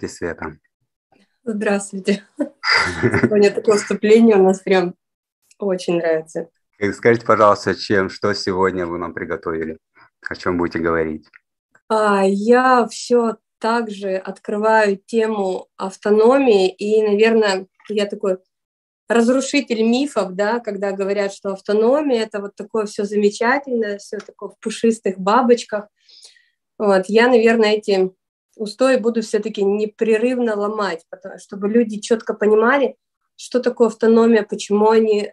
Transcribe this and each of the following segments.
Здравствуйте, Света. Здравствуйте. Сегодня такое вступление у нас прям очень нравится. Скажите, пожалуйста, что сегодня вы нам приготовили? О чем будете говорить? Я все так же открываю тему автономии, и, наверное, я такой разрушитель мифов, да, когда говорят, что автономия – это вот такое все замечательное, все такое в пушистых бабочках. Вот, я, наверное, эти устои буду все-таки непрерывно ломать, чтобы люди четко понимали, что такое автономия, почему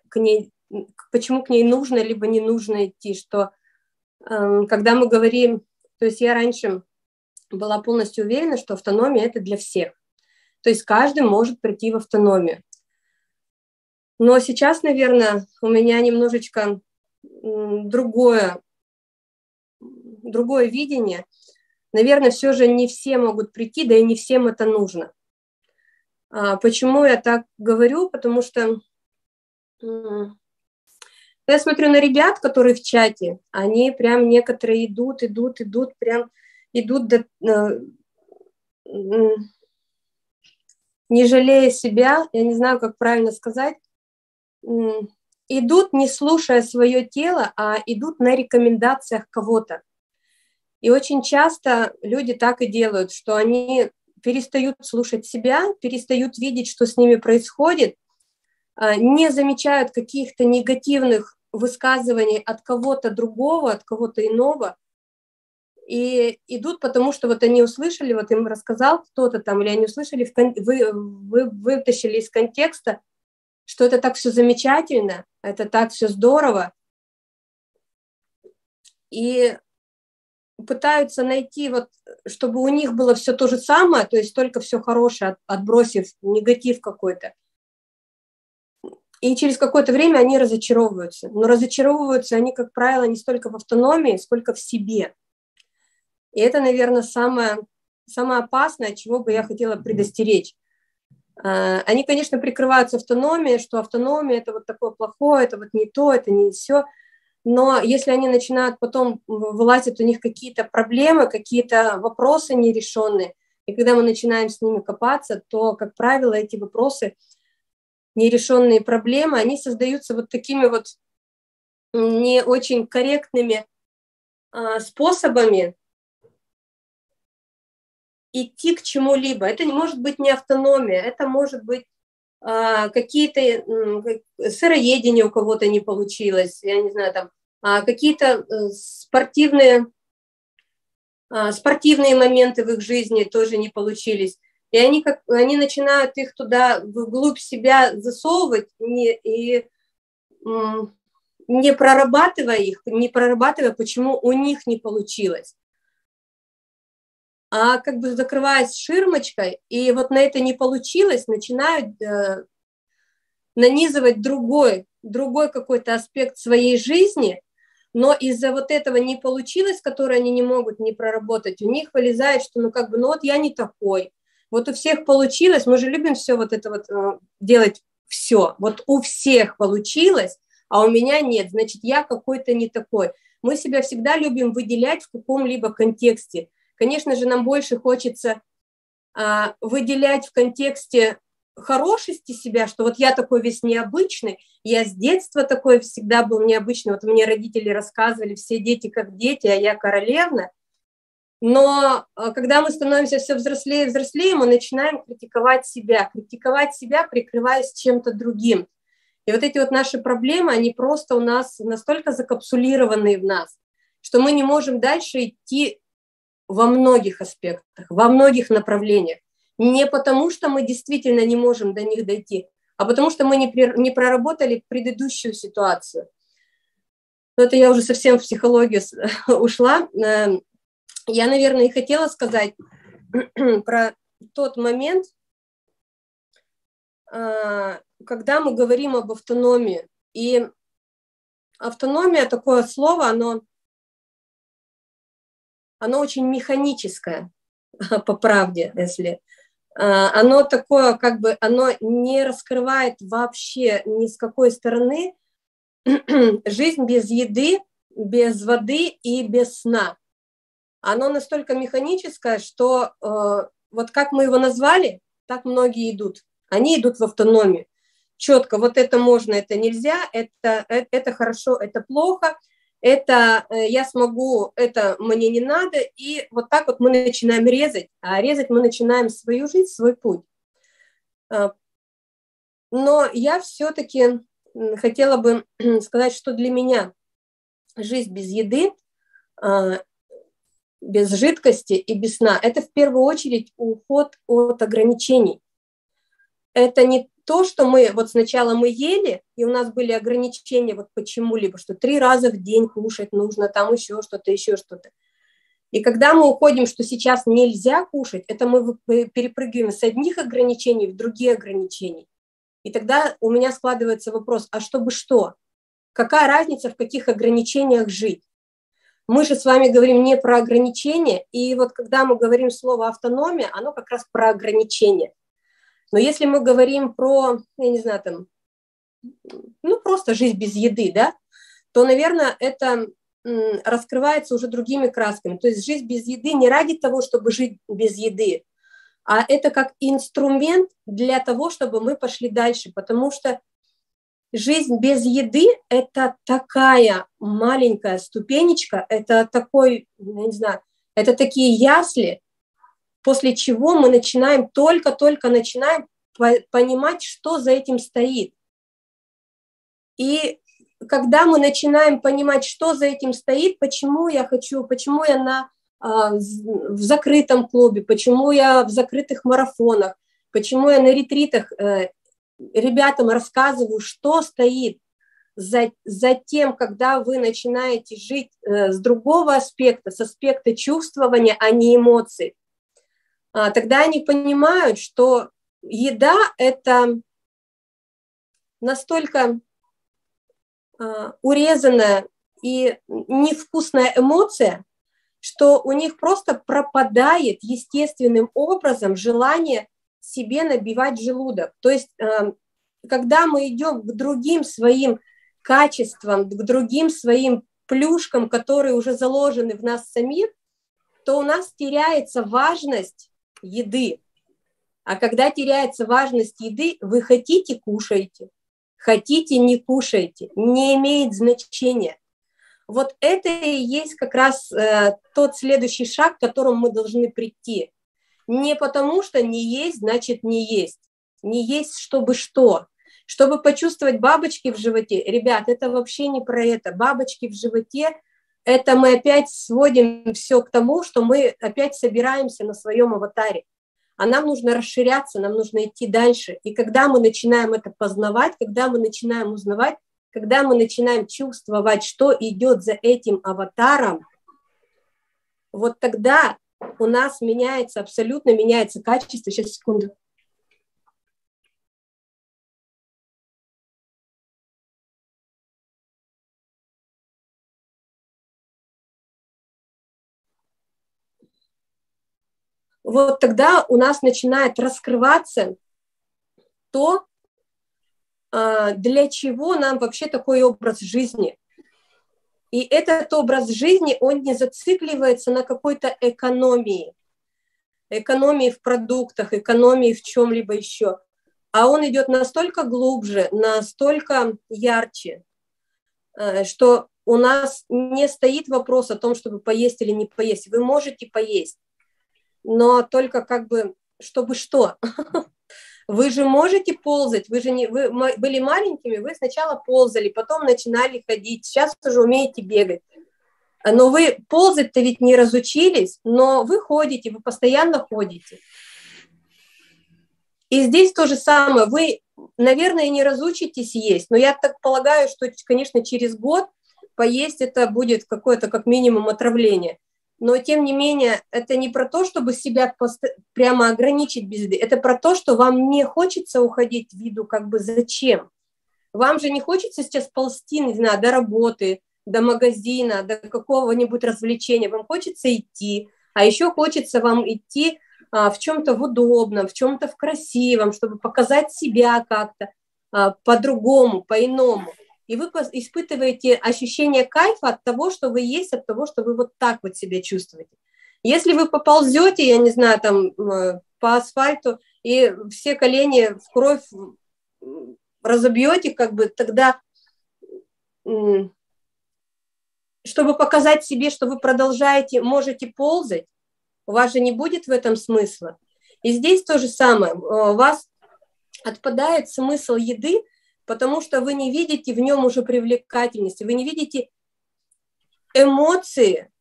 к ней нужно либо не нужно идти, что когда мы говорим, то есть я раньше была полностью уверена, что автономия – это для всех, то есть каждый может прийти в автономию. Но сейчас, наверное, у меня немножечко другое видение. Наверное, все же не все могут прийти, да и не всем это нужно. Почему я так говорю? Потому что я смотрю на ребят, которые в чате, они прям некоторые идут, не жалея себя, я не знаю, как правильно сказать, идут, не слушая свое тело, а идут на рекомендациях кого-то. И очень часто люди так и делают, что они перестают слушать себя, перестают видеть, что с ними происходит, не замечают каких-то негативных высказываний от кого-то другого, от кого-то иного, и идут, потому что вот они услышали, вот им рассказал кто-то там, или они услышали, вы вытащили из контекста, что это так все замечательно, это так все здорово, и пытаются найти, вот, чтобы у них было все то же самое, то есть только все хорошее, отбросив негатив какой-то. И через какое-то время они разочаровываются. Но разочаровываются они, как правило, не столько в автономии, сколько в себе. И это, наверное, самое опасное, чего бы я хотела предостеречь. Они, конечно, прикрываются автономией, что автономия – это вот такое плохое, это вот не то, это не все. Но если они начинают потом, вылазят у них какие-то проблемы, какие-то вопросы нерешенные, и когда мы начинаем с ними копаться, то, как правило, эти вопросы, нерешенные проблемы, они создаются вот такими вот не очень корректными способами идти к чему-либо. Это не может быть не автономия, это может быть какие-то сыроедение у кого-то не получилось, я не знаю, там какие-то спортивные моменты в их жизни тоже не получились. И они начинают их туда, вглубь себя засовывать, не прорабатывая, почему у них не получилось. А как бы закрываясь ширмочкой, и вот на это не получилось, начинают нанизывать другой какой-то аспект своей жизни, но из-за вот этого не получилось, которое они не могут не проработать, у них вылезает, что ну вот я не такой, вот у всех получилось, мы же любим все вот это вот делать все, вот у всех получилось, а у меня нет, значит, я какой-то не такой. Мы себя всегда любим выделять в каком-либо контексте. Конечно же, нам больше хочется выделять в контексте хорошести себя, что вот я такой весь необычный, я с детства такой всегда был необычный, вот мне родители рассказывали, все дети как дети, а я королевна. Но когда мы становимся все взрослее и взрослее, мы начинаем критиковать себя, прикрываясь чем-то другим. И вот эти вот наши проблемы, они просто у нас настолько закапсулированы в нас, что мы не можем дальше идти во многих аспектах, во многих направлениях. Не потому, что мы действительно не можем до них дойти, а потому что мы не проработали предыдущую ситуацию. Но это я уже совсем в психологию ушла. Я, наверное, и хотела сказать про тот момент, когда мы говорим об автономии. И автономия, такое слово, оно очень механическое, по правде, если. Оно такое, как бы, оно не раскрывает вообще ни с какой стороны жизнь без еды, без воды и без сна. Оно настолько механическое, что вот как мы его назвали, так многие идут. Они идут в автономию. Четко, вот это можно, это нельзя, это хорошо, это плохо, это я смогу, это мне не надо. И вот так вот мы начинаем резать, а резать мы начинаем свою жизнь, свой путь. Но я все-таки хотела бы сказать, что для меня жизнь без еды, без жидкости и без сна – это в первую очередь уход от ограничений. Это не то, что мы вот сначала мы ели, и у нас были ограничения вот почему-либо, что 3 раза в день кушать нужно, там еще что-то, еще что-то. И когда мы уходим, что сейчас нельзя кушать, это мы перепрыгиваем с одних ограничений в другие ограничения. И тогда у меня складывается вопрос, а чтобы что? Какая разница, в каких ограничениях жить? Мы же с вами говорим не про ограничения, и вот когда мы говорим слово автономия, оно как раз про ограничения. Но если мы говорим про, я не знаю, там, ну просто жизнь без еды, да, то, наверное, это раскрывается уже другими красками. То есть жизнь без еды не ради того, чтобы жить без еды, а это как инструмент для того, чтобы мы пошли дальше, потому что жизнь без еды – это такая маленькая ступенечка, это такой, я не знаю, это такие ясли, после чего мы начинаем, только начинаем понимать, что за этим стоит. И когда мы начинаем понимать, что за этим стоит, почему я в закрытом клубе, почему я в закрытых марафонах, почему я на ретритах ребятам рассказываю, что стоит за тем, когда вы начинаете жить с другого аспекта, с аспекта чувствования, а не эмоций. Тогда они понимают, что еда – это настолько урезанная и невкусная эмоция, что у них просто пропадает естественным образом желание себе набивать желудок. То есть, когда мы идем к другим своим качествам, к другим своим плюшкам, которые уже заложены в нас самих, то у нас теряется важность еды. А когда теряется важность еды, вы хотите – кушайте, хотите – не кушайте, не имеет значения. Вот это и есть как раз тот следующий шаг, к которому мы должны прийти. Не потому, что не есть, значит не есть. Не есть, чтобы что? Чтобы почувствовать бабочки в животе. Ребят, это вообще не про это. Бабочки в животе – это мы опять сводим все к тому, что мы опять собираемся на своем аватаре. А нам нужно расширяться, нам нужно идти дальше. И когда мы начинаем это познавать, когда мы начинаем узнавать, когда мы начинаем чувствовать, что идет за этим аватаром, вот тогда у нас меняется, абсолютно меняется качество. Сейчас, секунду. Вот тогда у нас начинает раскрываться то, для чего нам вообще такой образ жизни. И этот образ жизни, он не зацикливается на какой-то экономии в продуктах, экономии в чем-либо еще, а он идет настолько глубже, настолько ярче, что у нас не стоит вопрос о том, чтобы поесть или не поесть. Вы можете поесть, но только как бы, чтобы что? Вы же можете ползать, вы были маленькими, вы сначала ползали, потом начинали ходить, сейчас уже умеете бегать. Но вы ползать-то ведь не разучились, но вы ходите, вы постоянно ходите. И здесь то же самое, вы, наверное, не разучитесь есть, но я так полагаю, что, конечно, через год поесть это будет какое-то как минимум отравление. Но, тем не менее, это не про то, чтобы себя прямо ограничить без еды. Это про то, что вам не хочется уходить в еду, как бы зачем? Вам же не хочется сейчас ползти, не знаю, до работы, до магазина, до какого-нибудь развлечения. Вам хочется идти, а еще хочется вам идти в чем-то в удобном, в чем-то в красивом, чтобы показать себя как-то по-другому, по-иному. И вы испытываете ощущение кайфа от того, что вы есть, от того, что вы вот так вот себя чувствуете. Если вы поползете, я не знаю, там по асфальту, и все колени в кровь разобьете, как бы тогда, чтобы показать себе, что вы продолжаете, можете ползать, у вас же не будет в этом смысла. И здесь то же самое. У вас отпадает смысл еды, потому что вы не видите в нем уже привлекательности, вы не видите эмоции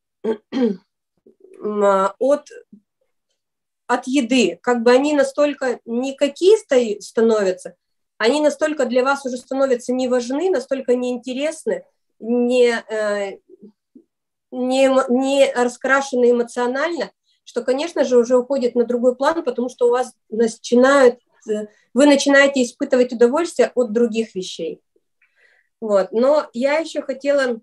от еды. Как бы они настолько никакие становятся, они настолько для вас уже становятся не важны, настолько неинтересны, не раскрашены эмоционально, что, конечно же, уже уходит на другой план, потому что у вас вы начинаете испытывать удовольствие от других вещей. Вот. Но я еще хотела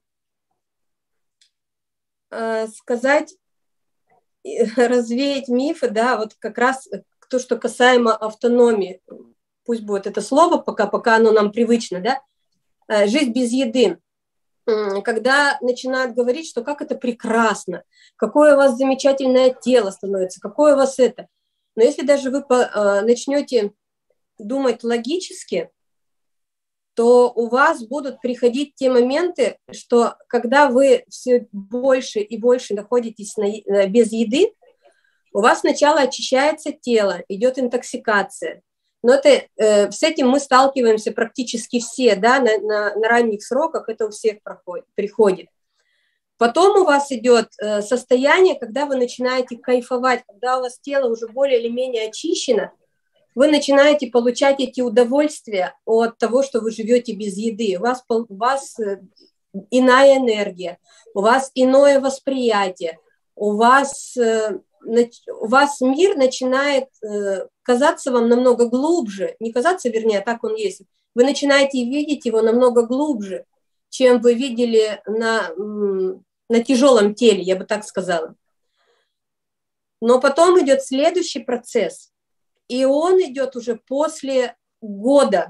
сказать, развеять мифы, да, вот как раз то, что касаемо автономии. Пусть будет это слово, пока оно нам привычно, да, жизнь без еды. Когда начинают говорить, что как это прекрасно, какое у вас замечательное тело становится, какое у вас это. Но если даже вы начнете думать логически, то у вас будут приходить те моменты, что когда вы все больше и больше находитесь без еды, у вас сначала очищается тело, идет интоксикация. Но с этим мы сталкиваемся практически все, да, на ранних сроках это у всех приходит. Потом у вас идет состояние, когда вы начинаете кайфовать, когда у вас тело уже более или менее очищено, вы начинаете получать эти удовольствия от того, что вы живете без еды. У вас иная энергия, у вас иное восприятие, у вас мир начинает казаться вам намного глубже, не казаться, вернее, так он есть. Вы начинаете видеть его намного глубже, чем вы видели на тяжелом теле, я бы так сказала. Но потом идет следующий процесс, и он идет уже после года.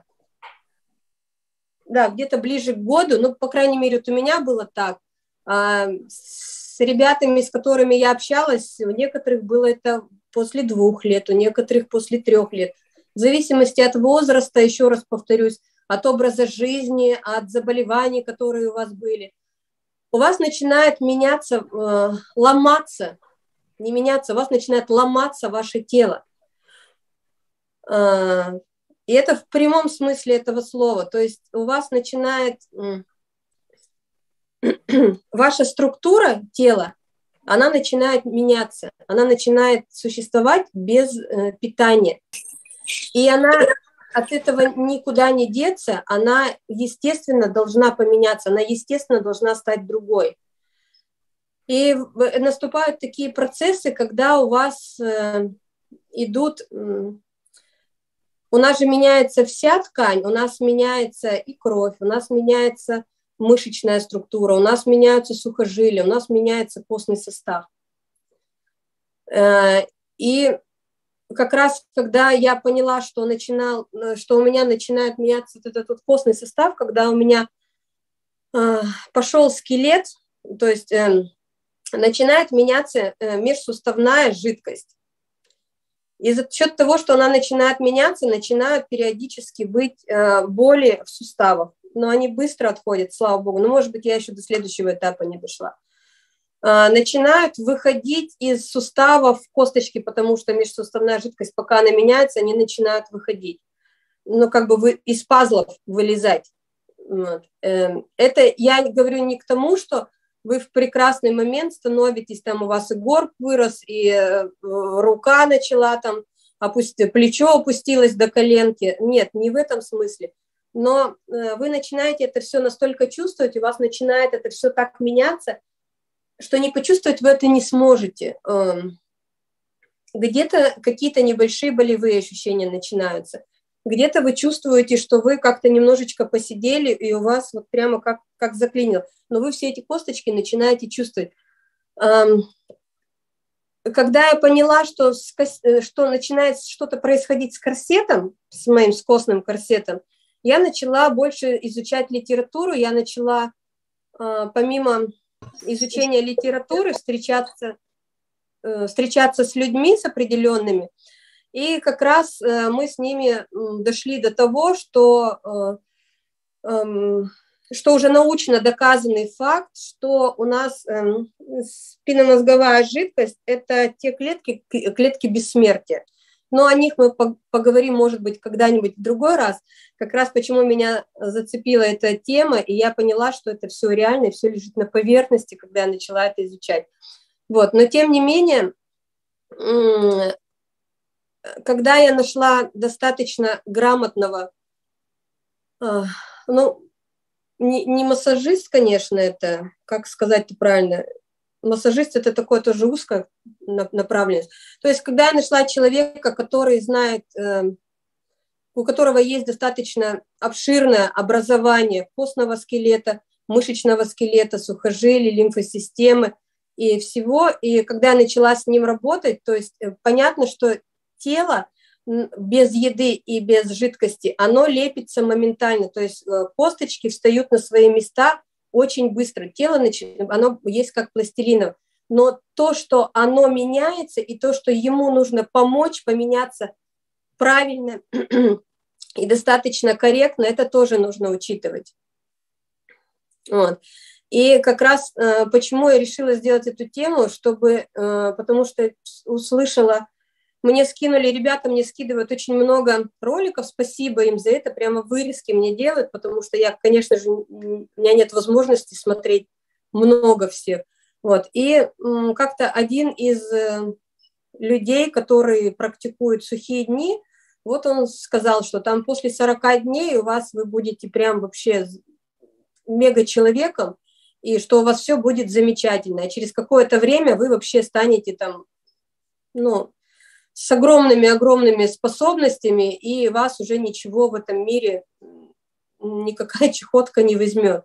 Да, где-то ближе к году, ну, по крайней мере, вот у меня было так. С ребятами, с которыми я общалась, у некоторых было это после 2 лет, у некоторых после 3 лет. В зависимости от возраста, еще раз повторюсь, от образа жизни, от заболеваний, которые у вас были. У вас начинает меняться, ломаться, не меняться, у вас начинает ломаться ваше тело. И это в прямом смысле этого слова. То есть у вас начинает ваша структура тела, она начинает меняться, она начинает существовать без питания. И она от этого никуда не деться, она, естественно, должна поменяться, она, естественно, должна стать другой. И наступают такие процессы, когда у вас идут... У нас же меняется вся ткань, у нас меняется и кровь, у нас меняется мышечная структура, у нас меняются сухожилия, у нас меняется костный состав. И как раз, когда я поняла, что у меня начинает меняться этот костный состав, когда у меня пошел скелет, то есть начинает меняться межсуставная жидкость. И за счет того, что она начинает меняться, начинают периодически быть боли в суставах. Но они быстро отходят, слава богу. Но, может быть, я еще до следующего этапа не дошла. Начинают выходить из суставов косточки, потому что межсуставная жидкость, пока она меняется, они начинают выходить. Ну, как бы из пазлов вылезать. Вот. Это я говорю не к тому, что вы в прекрасный момент становитесь, там у вас и горб вырос, и рука начала там, плечо опустилось до коленки. Нет, не в этом смысле. Но вы начинаете это все настолько чувствовать, у вас начинает это все так меняться, что не почувствовать вы это не сможете. Где-то какие-то небольшие болевые ощущения начинаются. Где-то вы чувствуете, что вы как-то немножечко посидели, и у вас вот прямо как заклинило. Но вы все эти косточки начинаете чувствовать. Когда я поняла, что начинает что-то происходить с корсетом, с моим костным корсетом, я начала больше изучать литературу, я начала, помимо изучения литературы, встречаться встречаться с людьми, с определенными, и как раз мы с ними дошли до того, что уже научно доказанный факт, что у нас спинномозговая жидкость – это те клетки бессмертия. Но о них мы поговорим, может быть, когда-нибудь в другой раз. Как раз почему меня зацепила эта тема, и я поняла, что это все реально, и все лежит на поверхности, когда я начала это изучать. Вот. Но тем не менее, когда я нашла достаточно грамотного, ну, не массажист, конечно, это, как сказать-то правильно, массажист – это такое тоже узкое направленность. То есть, когда я нашла человека, который знает, у которого есть достаточно обширное образование костного скелета, мышечного скелета, сухожилий, лимфосистемы и всего, и когда я начала с ним работать, то есть понятно, что тело без еды и без жидкости, оно лепится моментально, то есть косточки встают на свои места очень быстро, тело оно есть как пластилиново, но то, что оно меняется, и то, что ему нужно помочь поменяться правильно и достаточно корректно, это тоже нужно учитывать. Вот. И как раз почему я решила сделать эту тему, потому что услышала, ребята мне скидывают очень много роликов, спасибо им за это, прямо вырезки мне делают, потому что я, конечно же, у меня нет возможности смотреть много всех. Вот. И как-то один из людей, которые практикуют сухие дни, вот он сказал, что там после 40 дней вы будете прям вообще мега-человеком, и что у вас все будет замечательно, а через какое-то время вы вообще станете там, с огромными способностями, и вас уже ничего в этом мире, никакая чехотка не возьмет.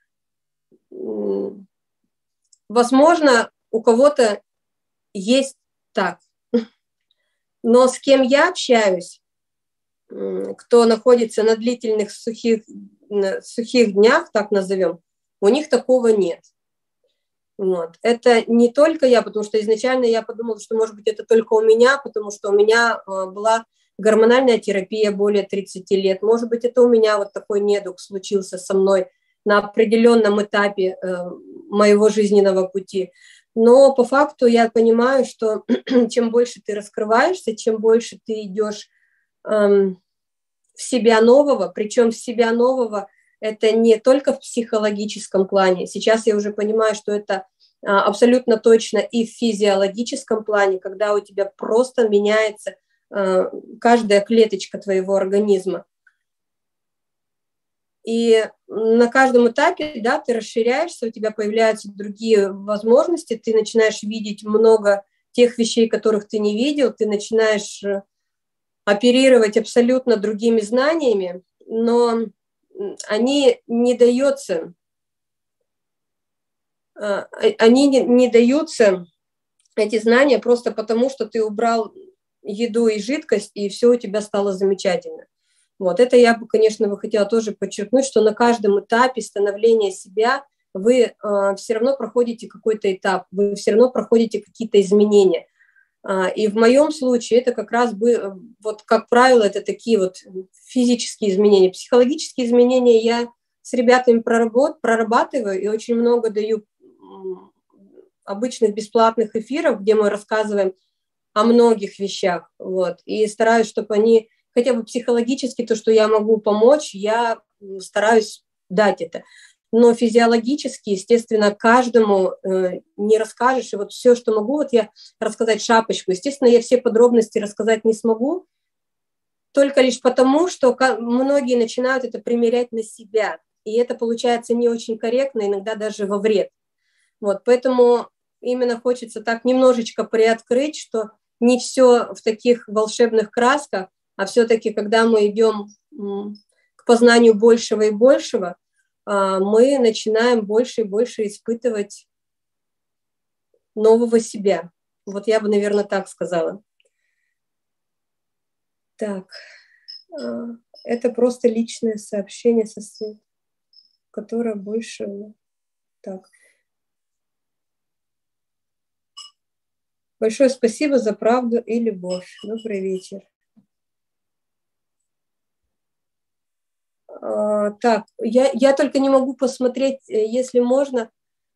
Возможно, у кого-то есть так. Но с кем я общаюсь, кто находится на длительных сухих днях, так назовем, у них такого нет. Вот. Это не только я, потому что изначально я подумала, что, может быть, это только у меня, потому что у меня была гормональная терапия более 30 лет. Может быть, это у меня вот такой недуг случился со мной на определенном этапе моего жизненного пути. Но по факту я понимаю, что чем больше ты раскрываешься, чем больше ты идешь в себя нового, причем в себя нового, это не только в психологическом плане. Сейчас я уже понимаю, что это абсолютно точно и в физиологическом плане, когда у тебя просто меняется каждая клеточка твоего организма. И на каждом этапе, да, ты расширяешься, у тебя появляются другие возможности, ты начинаешь видеть много тех вещей, которых ты не видел, ты начинаешь оперировать абсолютно другими знаниями, но они не даются, эти знания, просто потому, что ты убрал еду и жидкость, и все у тебя стало замечательно. Вот это я бы, конечно, хотела тоже подчеркнуть, что на каждом этапе становления себя вы все равно проходите какой-то этап, вы все равно проходите какие-то изменения. И в моем случае это как раз вот как правило, это такие вот физические изменения. Психологические изменения я с ребятами прорабатываю и очень много даю обычных бесплатных эфиров, где мы рассказываем о многих вещах. Вот. И стараюсь, чтобы они хотя бы психологически, то, что я могу помочь, я стараюсь дать это. Но физиологически, естественно, каждому не расскажешь. И вот все, что могу, вот я рассказать шапочку. Естественно, я все подробности рассказать не смогу, только лишь потому, что многие начинают это примерять на себя. И это получается не очень корректно, иногда даже во вред. Вот, поэтому именно хочется так немножечко приоткрыть, что не все в таких волшебных красках, а все-таки, когда мы идем к познанию большего и большего, мы начинаем больше и больше испытывать нового себя. Вот я бы, наверное, так сказала. Так, это просто личное сообщение со Светой, которое больше... Так. Большое спасибо за правду и любовь. Добрый вечер. Так, я только не могу посмотреть, если можно.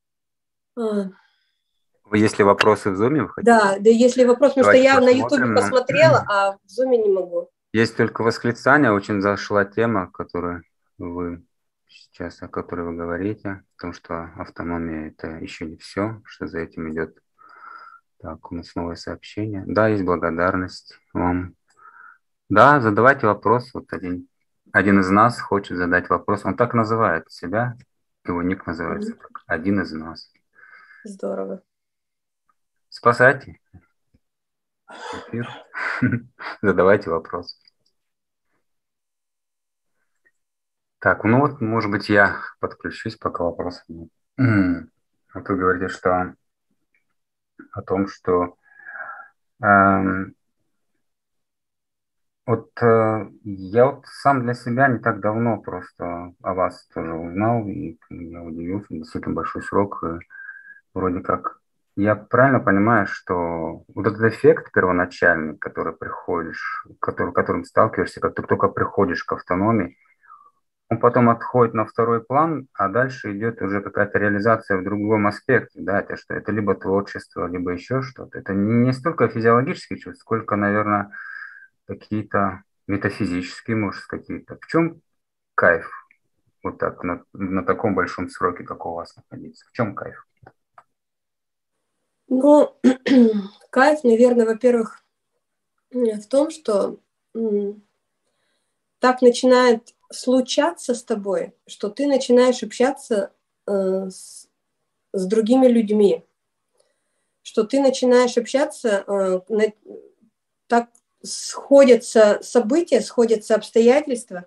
Есть ли вопросы в Zoom? Да, если вопрос, потому что Давайте я на Ютубе посмотрим. посмотрела, а в Zoom не могу. Есть только восклицание. Очень зашла тема, о которой вы говорите, потому что автономия – это еще не все, что за этим идет. Так, у нас новое сообщение. Да, есть благодарность вам. Да, задавайте вопрос. Вот один из нас хочет задать вопрос. Он так называет себя. Его ник называется так. Один из нас. Здорово. Спасайте эфир. Задавайте вопрос. Так, ну вот, может быть, я подключусь, пока вопросов нет. Вот вы говорите, что о том, что я вот сам для себя не так давно просто о вас тоже узнал, и я удивился, действительно большой срок. Вроде как я правильно понимаю, что вот этот эффект первоначальный, который приходишь, которым сталкиваешься, как ты только приходишь к автономии, он потом отходит на второй план, а дальше идет уже какая-то реализация в другом аспекте, да, это что это либо творчество, либо еще что-то. Это не столько физиологические чувства, сколько, наверное, какие-то метафизические, может, какие-то. В чем кайф вот так на таком большом сроке, как у вас находиться? В чем кайф? Ну, кайф, наверное, во-первых, в том, что так начинает случаться с тобой, что ты начинаешь общаться с другими людьми, что ты начинаешь общаться, так сходятся события, сходятся обстоятельства.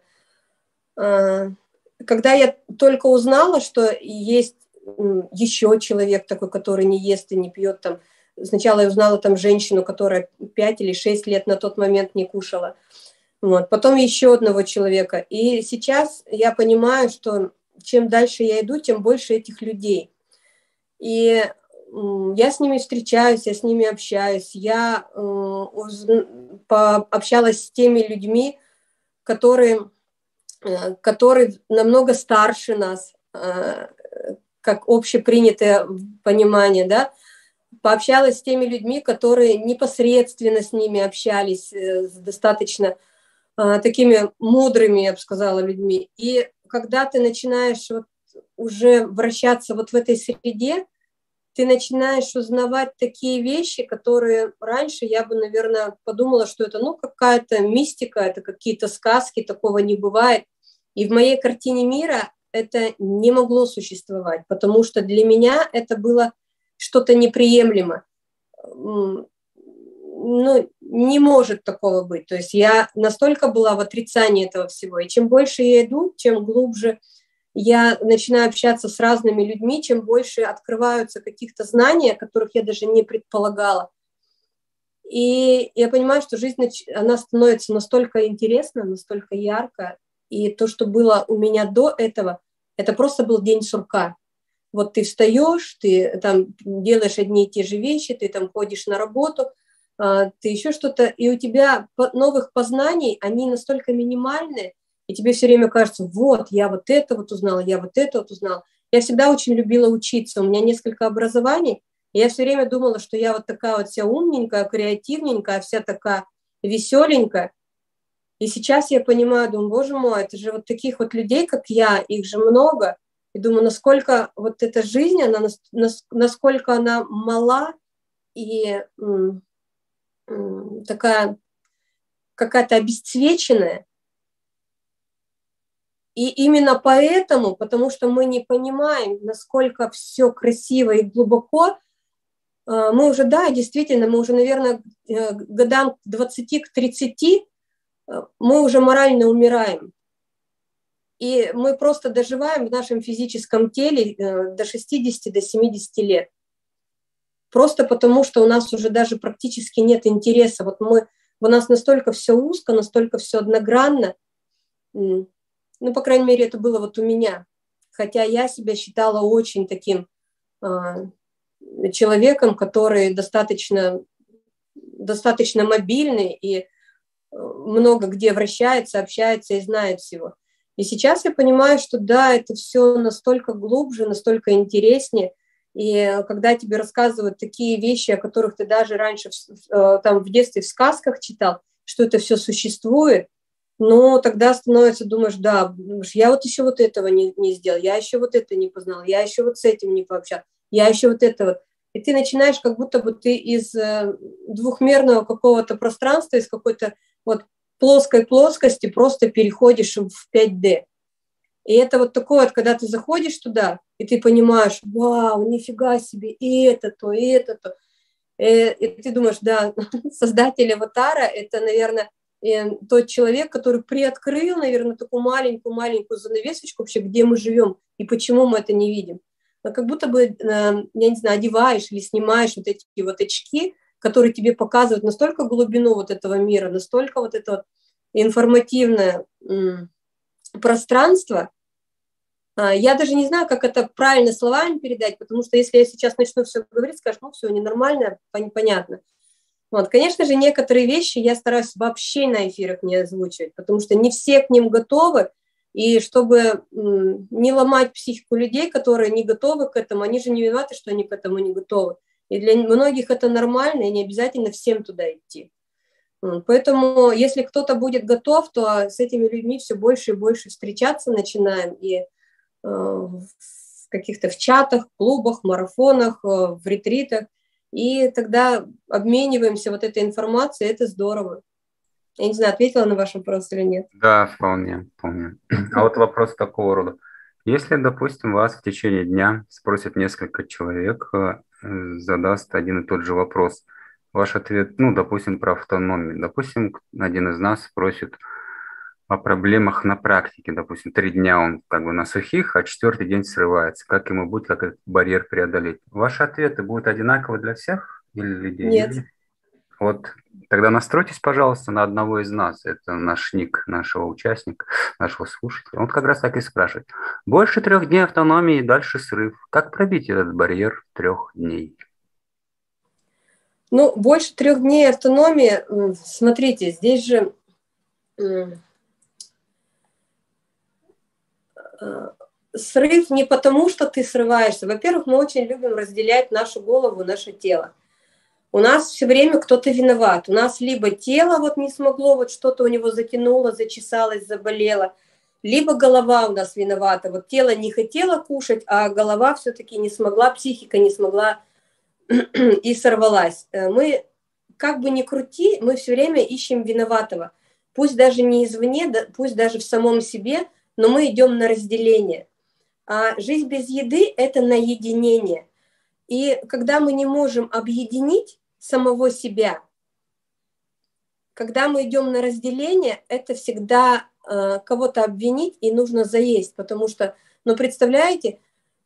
Когда я только узнала, что есть еще человек такой, который не ест и не пьет, там, сначала я узнала там женщину, которая 5 или 6 лет на тот момент не кушала, вот, потом еще одного человека. И сейчас я понимаю, что чем дальше я иду, тем больше этих людей. И я с ними встречаюсь, я с ними общаюсь, я пообщалась с теми людьми, которые намного старше нас, как общепринятое понимание, да, пообщалась с теми людьми, которые непосредственно с ними общались, с достаточно такими мудрыми, я бы сказала, людьми. И когда ты начинаешь вот уже вращаться вот в этой среде, ты начинаешь узнавать такие вещи, которые раньше я бы, наверное, подумала, что это, ну, какая-то мистика, это какие-то сказки, такого не бывает. И в моей картине мира это не могло существовать, потому что для меня это было что-то неприемлемо. Ну, не может такого быть. То есть я настолько была в отрицании этого всего. И чем больше я иду, чем глубже я начинаю общаться с разными людьми, чем больше открываются каких-то знаний, о которых я даже не предполагала. И я понимаю, что жизнь, она становится настолько интересна, настолько ярко. И то, что было у меня до этого, это просто был день сурка. Вот ты встаешь, ты там делаешь одни и те же вещи, ты там ходишь на работу, ты еще что-то, и у тебя новых познаний, они настолько минимальные, и тебе все время кажется, вот, я вот это вот узнала, я вот это вот узнала. Я всегда очень любила учиться, у меня несколько образований, и я все время думала, что я вот такая вот вся умненькая, креативненькая, вся такая веселенькая. И сейчас я понимаю, думаю, боже мой, это же вот таких вот людей, как я, их же много. И думаю, насколько вот эта жизнь, она, насколько она мала и такая какая-то обесцвеченная. И именно поэтому, потому что мы не понимаем, насколько все красиво и глубоко, мы уже, да, действительно, мы уже, наверное, годам к 20, к 30, мы уже морально умираем. И мы просто доживаем в нашем физическом теле до 60, до 70 лет. Просто потому, что у нас уже даже практически нет интереса. Вот у нас настолько все узко, настолько все одногранно. Ну, по крайней мере, это было вот у меня. Хотя я себя считала очень таким человеком, который достаточно мобильный и много где вращается, общается и знает всего. И сейчас я понимаю, что да, это все настолько глубже, настолько интереснее. И когда тебе рассказывают такие вещи, о которых ты даже раньше там в детстве в сказках читал, что это все существует, но тогда становится, думаешь, да, я вот еще вот этого не сделал, я еще вот это не познал, я еще вот с этим не пообщался, я еще вот это вот. И ты начинаешь, как будто бы ты из двухмерного какого-то пространства, из какой-то вот плоской плоскости просто переходишь в 5D. И это вот такое, вот, когда ты заходишь туда, и ты понимаешь, вау, нифига себе, и это то, и это то. И ты думаешь, да, создатель аватара – это, наверное, тот человек, который приоткрыл, наверное, такую маленькую занавесочку вообще, где мы живем и почему мы это не видим. Но как будто бы, я не знаю, одеваешь или снимаешь вот эти вот очки, которые тебе показывают настолько глубину вот этого мира, настолько вот это вот информативное пространство. Я даже не знаю, как это правильно словами передать, потому что если я сейчас начну все говорить, скажешь, ну все, ненормально, понятно. Вот, конечно же, некоторые вещи я стараюсь вообще на эфирах не озвучивать, потому что не все к ним готовы, и чтобы не ломать психику людей, которые не готовы к этому, они же не виноваты, что они к этому не готовы. И для многих это нормально, и не обязательно всем туда идти. Поэтому, если кто-то будет готов, то с этими людьми все больше и больше встречаться начинаем, и в каких-то в чатах, клубах, марафонах, в ретритах, и тогда обмениваемся вот этой информацией, это здорово. Я не знаю, ответила на ваш вопрос или нет. Да, вполне. А вот вопрос такого рода. Если, допустим, вас в течение дня спросят несколько человек, задаст один и тот же вопрос, ваш ответ, ну, допустим, про автономию. Допустим, один из нас спросит о проблемах на практике. Допустим, 3 дня он как бы на сухих, а 4-й день срывается. Как ему быть, как этот барьер преодолеть? Ваши ответы будут одинаковы для всех или людей? Нет. Вот тогда настройтесь, пожалуйста, на одного из нас. Это наш ник, нашего участника, нашего слушателя. Он как раз так и спрашивает. Больше 3 дней автономии, дальше срыв. Как пробить этот барьер 3 дней? Ну, больше 3 дней автономии, смотрите, здесь же срыв не потому, что ты срываешься. Во-первых, мы очень любим разделять нашу голову, наше тело. У нас все время кто-то виноват. У нас либо тело вот не смогло, вот что-то у него затянуло, зачесалось, заболело, либо голова у нас виновата. Вот тело не хотело кушать, а голова все-таки не смогла, психика не смогла и сорвалась. Мы, как бы ни крути, мы все время ищем виноватого. Пусть даже не извне, пусть даже в самом себе, но мы идем на разделение. А жизнь без еды – это наединение. И когда мы не можем объединить самого себя, когда мы идем на разделение, это всегда кого-то обвинить и нужно заесть, потому что, ну, представляете,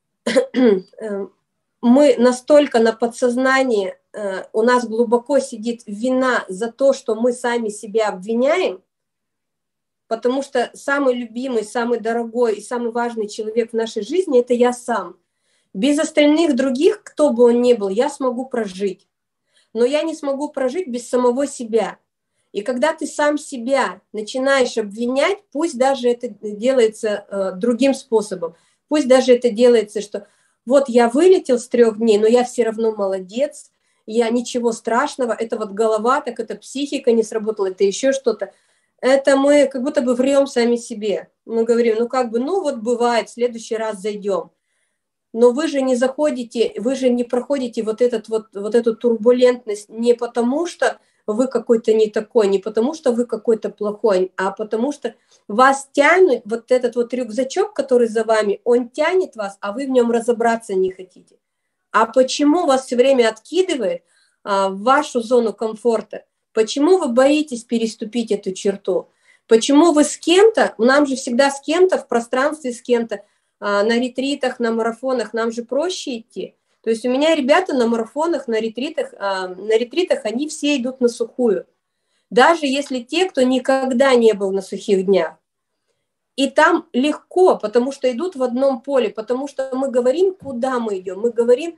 мы настолько на подсознании, у нас глубоко сидит вина за то, что мы сами себя обвиняем, потому что самый любимый, самый дорогой и самый важный человек в нашей жизни – это я сам. Без остальных других, кто бы он ни был, я смогу прожить. Но я не смогу прожить без самого себя. И когда ты сам себя начинаешь обвинять, пусть даже это делается другим способом, пусть даже это делается, что вот я вылетел с 3 дней, но я все равно молодец, я ничего страшного, это вот голова, так это психика не сработала, это еще что-то. Это мы как будто бы врем сами себе. Мы говорим, ну как бы, ну вот бывает, в следующий раз зайдем. Но вы же не заходите, вы же не проходите вот эту турбулентность не потому, что вы какой-то не такой, не потому, что вы какой-то плохой, а потому что вас тянет вот этот вот рюкзачок, который за вами, он тянет вас, а вы в нем разобраться не хотите. А почему вас все время откидывает в вашу зону комфорта? Почему вы боитесь переступить эту черту? Почему вы с кем-то, нам же всегда с кем-то в пространстве, с кем-то, на ретритах, на марафонах нам же проще идти. То есть у меня ребята на марафонах, на ретритах они все идут на сухую. Даже если те, кто никогда не был на сухих днях. И там легко, потому что идут в одном поле, потому что мы говорим, куда мы идем. Мы говорим,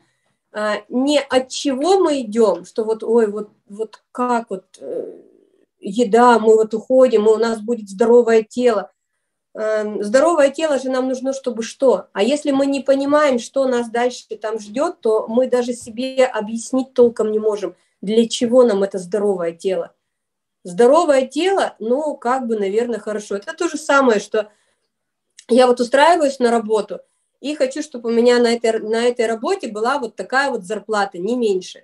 не от чего мы идем, что вот, ой, вот как вот еда, мы вот уходим, и у нас будет здоровое тело. Здоровое тело же нам нужно, чтобы что? А если мы не понимаем, что нас дальше там ждет, то мы даже себе объяснить толком не можем, для чего нам это здоровое тело. Здоровое тело, ну, как бы, наверное, хорошо. Это то же самое, что я вот устраиваюсь на работу и хочу, чтобы у меня на этой работе была вот такая вот зарплата, не меньше.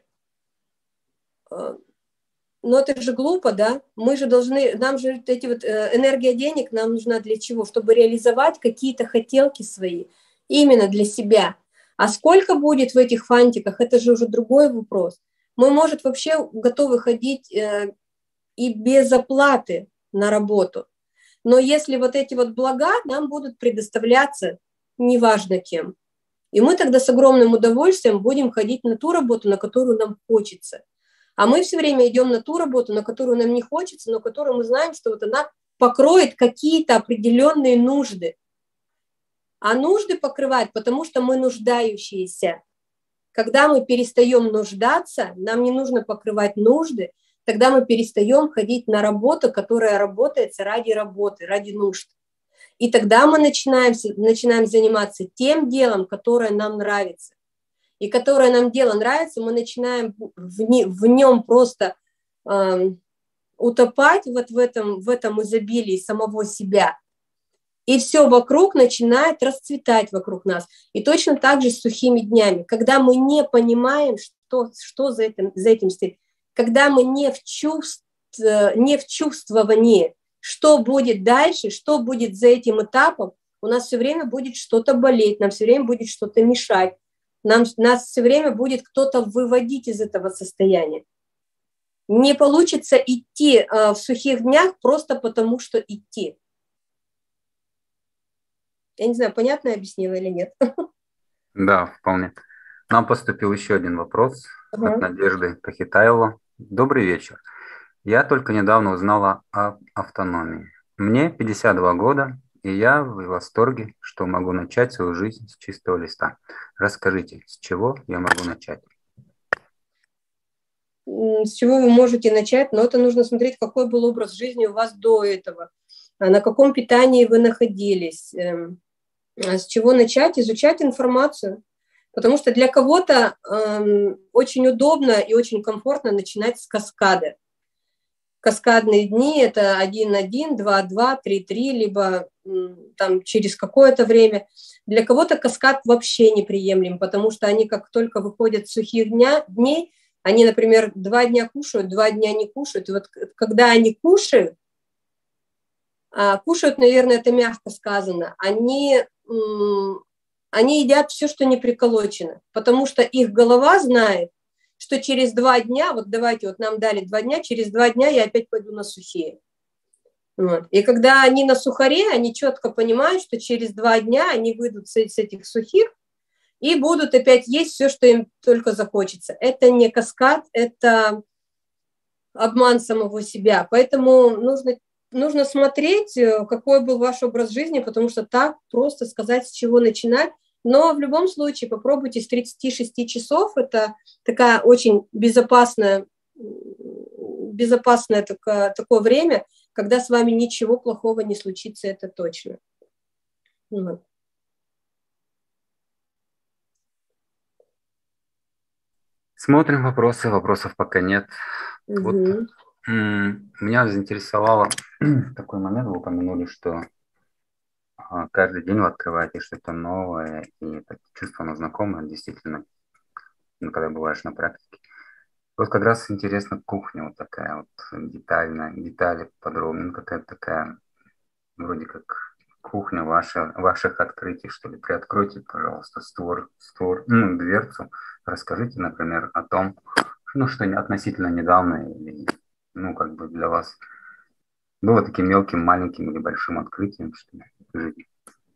Но это же глупо, да? Мы же должны, нам же эти вот энергия денег нам нужна для чего? Чтобы реализовать какие-то хотелки свои, именно для себя. А сколько будет в этих фантиках, это же уже другой вопрос. Мы, может, вообще готовы ходить и без оплаты на работу. Но если вот эти вот блага нам будут предоставляться неважно кем, и мы тогда с огромным удовольствием будем ходить на ту работу, на которую нам хочется. А мы все время идем на ту работу, на которую нам не хочется, но которую мы знаем, что вот она покроет какие-то определенные нужды. А нужды покрывает, потому что мы нуждающиеся. Когда мы перестаем нуждаться, нам не нужно покрывать нужды, тогда мы перестаем ходить на работу, которая работается ради работы, ради нужд. И тогда мы начинаем заниматься тем делом, которое нам нравится. И которое нам дело нравится, мы начинаем в нем просто утопать вот в этом изобилии самого себя. И все вокруг начинает расцветать вокруг нас. И точно так же с сухими днями. Когда мы не понимаем, что за этим стоит, когда мы не в чувствовании, что будет дальше, что будет за этим этапом, у нас все время будет что-то болеть, нам все время будет что-то мешать, нас все время будет кто-то выводить из этого состояния. Не получится идти в сухих днях просто потому, что идти. Я не знаю, понятно я объяснила или нет. Да, вполне. Нам поступил еще один вопрос от Надежды Кахитаева. Добрый вечер. Я только недавно узнала о автономии. Мне 52 года, и я в восторге, что могу начать свою жизнь с чистого листа. Расскажите, с чего я могу начать? С чего вы можете начать? Но это нужно смотреть, какой был образ жизни у вас до этого, на каком питании вы находились. С чего начать? Изучать информацию. Потому что для кого-то очень удобно и очень комфортно начинать с каскада. Каскадные дни – это 1-1, 2-2, 3-3, либо там через какое-то время. Для кого-то каскад вообще неприемлем, потому что они как только выходят с сухих дней, они, например, 2 дня кушают, 2 дня не кушают. И вот когда они кушают, наверное, это мягко сказано, они едят все, что не приколочено, потому что их голова знает, что через 2 дня, вот давайте, вот нам дали 2 дня, через 2 дня я опять пойду на сухие. Вот. И когда они на сухаре, они четко понимают, что через 2 дня они выйдут с этих сухих и будут опять есть все, что им только захочется. Это не каскад, это обман самого себя. Поэтому нужно смотреть, какой был ваш образ жизни, потому что так просто сказать, с чего начинать. Но в любом случае попробуйте с 36 часов. Это такая очень безопасное такое время, когда с вами ничего плохого не случится, это точно. Вот. Смотрим вопросы. Вопросов пока нет. Вот, меня заинтересовало такой момент, вы упомянули, что каждый день вы открываете что-то новое, и это чувство, оно знакомое, действительно, когда бываешь на практике. Вот как раз интересно кухня вот такая вот детали подробно, какая-то такая, вроде как кухня ваших открытий, что ли. Приоткройте, пожалуйста, дверцу, расскажите, например, о том, что относительно недавно, или, как бы для вас было таким мелким, маленьким или большим открытием, что ли, в жизни.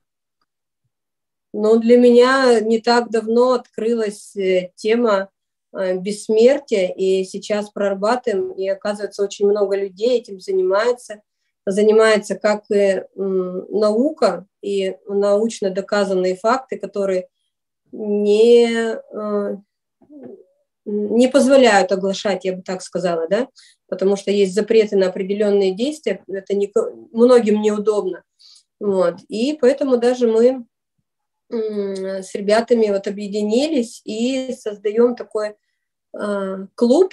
Для меня не так давно открылась тема бессмертия, и сейчас прорабатываем, и оказывается, очень много людей этим занимается как и наука, и научно доказанные факты, которые не не позволяют оглашать, я бы так сказала, да, потому что есть запреты на определенные действия, это многим неудобно. Вот. И поэтому даже мы с ребятами вот объединились и создаем такой клуб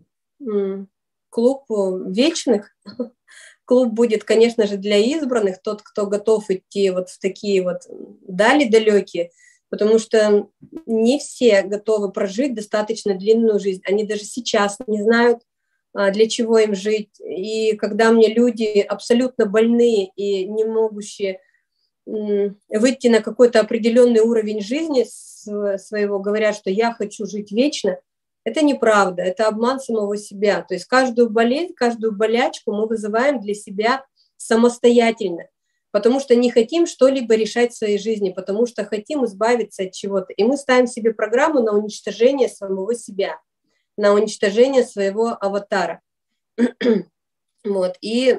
вечных. Клуб будет, конечно же, для избранных, тот, кто готов идти вот в такие вот дали далекие, потому что не все готовы прожить достаточно длинную жизнь. Они даже сейчас не знают, для чего им жить. И когда мне люди абсолютно больные и не могущие выйти на какой-то определенный уровень жизни своего, говорят, что я хочу жить вечно, это неправда, это обман самого себя. То есть каждую болезнь, каждую болячку мы вызываем для себя самостоятельно, потому что не хотим что-либо решать в своей жизни, потому что хотим избавиться от чего-то. И мы ставим себе программу на уничтожение самого себя, на уничтожение своего аватара. Вот. И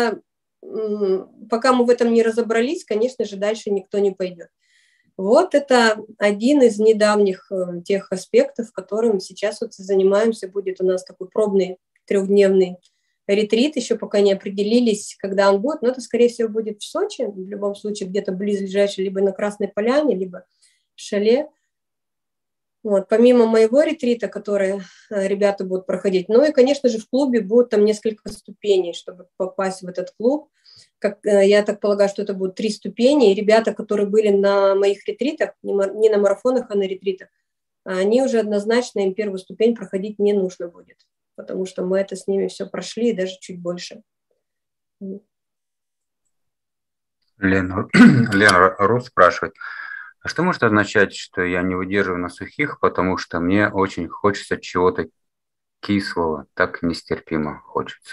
пока мы в этом не разобрались, конечно же, дальше никто не пойдет. Вот это один из недавних тех аспектов, которым сейчас вот занимаемся. Будет у нас такой пробный 3-дневный ретрит, еще пока не определились, когда он будет, но это, скорее всего, будет в Сочи, в любом случае где-то близлежащий, либо на Красной Поляне, либо в шале. Вот, помимо моего ретрита, который ребята будут проходить, ну и, конечно же, в клубе будут там несколько ступеней, чтобы попасть в этот клуб. Я так полагаю, что это будут 3 ступени, и ребята, которые были на моих ретритах, не на марафонах, а на ретритах, они уже однозначно, им первую ступень проходить не нужно будет, потому что мы это с ними все прошли, и даже чуть больше. Лена Рус спрашивает, а что может означать, что я не выдерживаю на сухих, потому что мне очень хочется чего-то кислого, так нестерпимо хочется?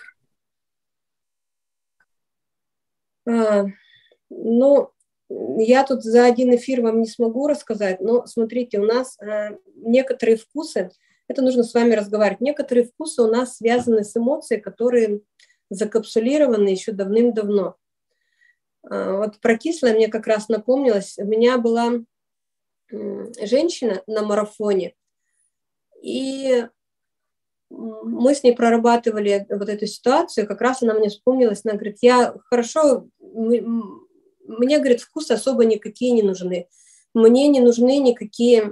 Ну, я тут за один эфир вам не смогу рассказать, но смотрите, у нас некоторые вкусы, это нужно с вами разговаривать, некоторые вкусы у нас связаны с эмоцией, которые закапсулированы еще давным-давно. Вот про кислое мне как раз напомнилось, у меня была женщина на марафоне, и мы с ней прорабатывали вот эту ситуацию, как раз она мне вспомнилась, она говорит, мне, говорит, вкусы особо никакие не нужны, мне не нужны никакие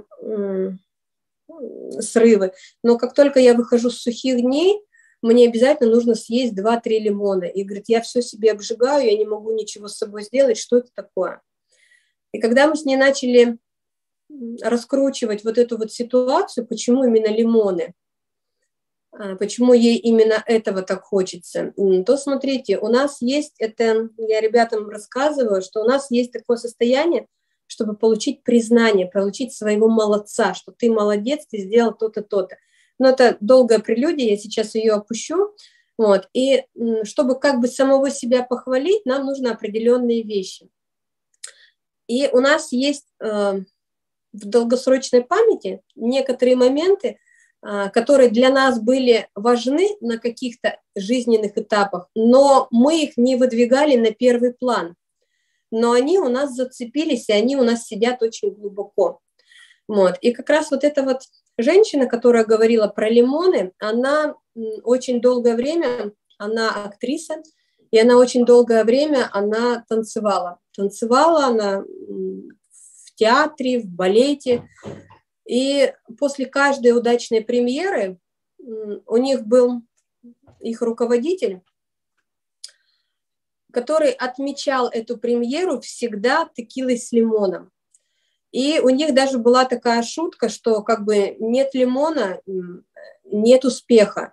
срывы, но как только я выхожу с сухих дней, мне обязательно нужно съесть 2-3 лимона, и, говорит, я все себе обжигаю, я не могу ничего с собой сделать, что это такое? И когда мы с ней начали раскручивать вот эту вот ситуацию, почему именно лимоны, почему ей именно этого так хочется, то смотрите, у нас есть, это я ребятам рассказываю, что у нас есть такое состояние, чтобы получить признание, получить своего молодца, что ты молодец, ты сделал то-то, то-то. Но это долгая прелюдия, я сейчас ее опущу. Вот. И чтобы как бы самого себя похвалить, нам нужны определенные вещи. И у нас есть в долгосрочной памяти некоторые моменты, которые для нас были важны на каких-то жизненных этапах, но мы их не выдвигали на первый план. Но они у нас зацепились, и они у нас сидят очень глубоко. Вот. И как раз вот эта вот женщина, которая говорила про лимоны, она очень долгое время, она актриса, и она очень долгое время она танцевала. Танцевала она в театре, в балете. И после каждой удачной премьеры у них был их руководитель, который отмечал эту премьеру всегда текилой с лимоном. И у них даже была такая шутка, что как бы нет лимона, нет успеха.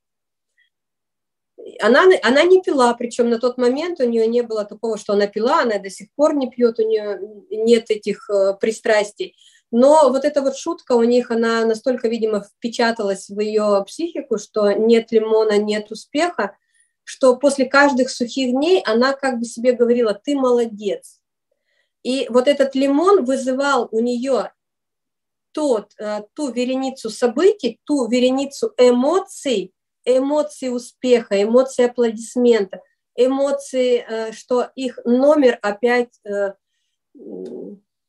Она не пила, причем на тот момент у нее не было такого, что она пила, она до сих пор не пьет, у нее нет этих пристрастий. Но вот эта вот шутка у них, она настолько, видимо, впечаталась в ее психику, что нет лимона, нет успеха, что после каждых сухих дней она как бы себе говорила, ты молодец. И вот этот лимон вызывал у нее ту вереницу событий, ту вереницу эмоций, эмоции успеха, эмоции аплодисмента, эмоции, что их номер опять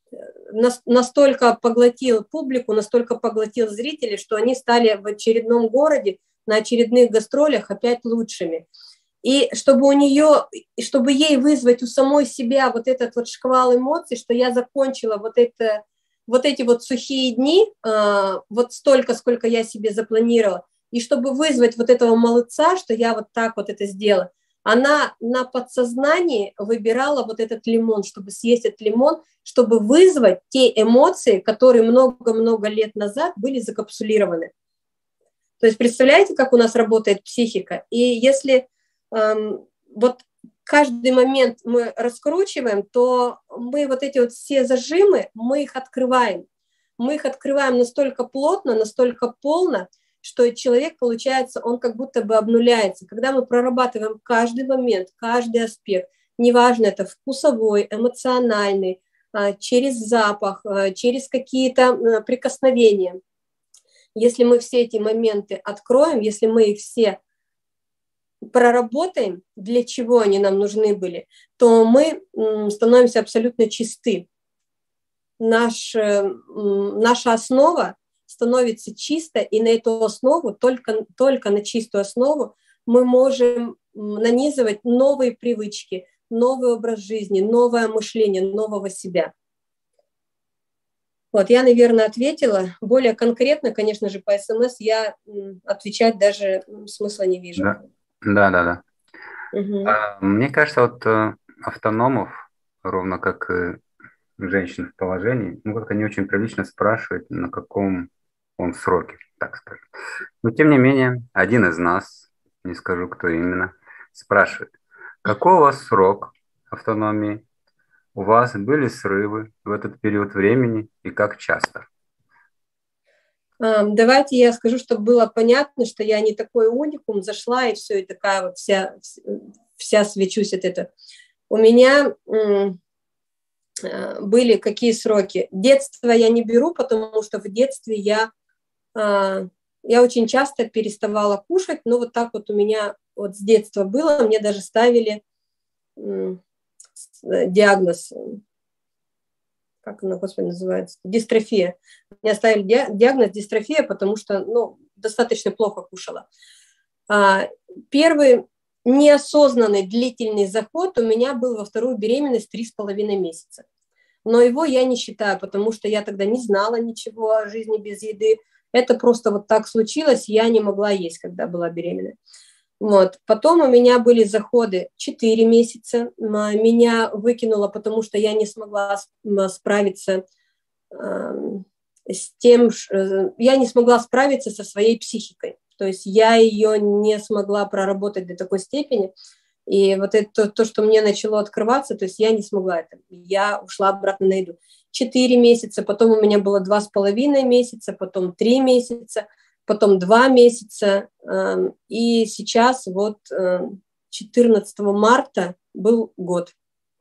настолько поглотил публику, настолько поглотил зрителей, что они стали в очередном городе на очередных гастролях опять лучшими. И чтобы чтобы ей вызвать у самой себя вот этот вот шквал эмоций, что я закончила вот эти вот сухие дни, вот столько, сколько я себе запланировала, и чтобы вызвать вот этого молодца, что я вот так вот это сделала, она на подсознании выбирала вот этот лимон, чтобы съесть этот лимон, чтобы вызвать те эмоции, которые много-много лет назад были закапсулированы. То есть представляете, как у нас работает психика? И если вот каждый момент мы раскручиваем, то мы вот эти вот все зажимы, мы их открываем. Мы их открываем настолько плотно, настолько полно, что человек, получается, он как будто бы обнуляется. Когда мы прорабатываем каждый момент, каждый аспект, неважно, это вкусовой, эмоциональный, через запах, через какие-то прикосновения. Если мы все эти моменты откроем, если мы их все проработаем, для чего они нам нужны были, то мы становимся абсолютно чисты. Наша основа становится чистой, и на эту основу, только на чистую основу мы можем нанизывать новые привычки, новый образ жизни, новое мышление, нового себя. Вот, я, наверное, ответила. Более конкретно, конечно же, по СМС я отвечать даже смысла не вижу. Да. Угу. Мне кажется, вот автономов, ровно как и женщин в положении, как-то не очень прилично спрашивать, на каком он сроке, так скажем. Но, тем не менее, один из нас, не скажу, кто именно, спрашивает, какой у вас срок автономии, у вас были срывы в этот период времени и как часто? Давайте я скажу, чтобы было понятно, что я не такой уникум, зашла и все, и такая вот вся свечусь от этого. У меня были какие сроки? Детство я не беру, потому что в детстве я очень часто переставала кушать, но вот так вот у меня вот с детства было, мне даже ставили диагноз, как она, господи, называется, дистрофия. Мне ставили диагноз дистрофия, потому что, достаточно плохо кушала. Первый неосознанный длительный заход у меня был во вторую беременность 3,5 месяца. Но его я не считаю, потому что я тогда не знала ничего о жизни без еды. Это просто вот так случилось, я не могла есть, когда была беременна. Вот. Потом у меня были заходы 4 месяца. Меня выкинуло, потому что я не смогла справиться с тем, я не смогла справиться со своей психикой. То есть я ее не смогла проработать до такой степени. И вот это то, что мне начало открываться, то есть я не смогла это. Я ушла обратно на еду. 4 месяца, потом у меня было 2,5 месяца, потом 3 месяца, потом 2 месяца. И сейчас вот 14 марта был год.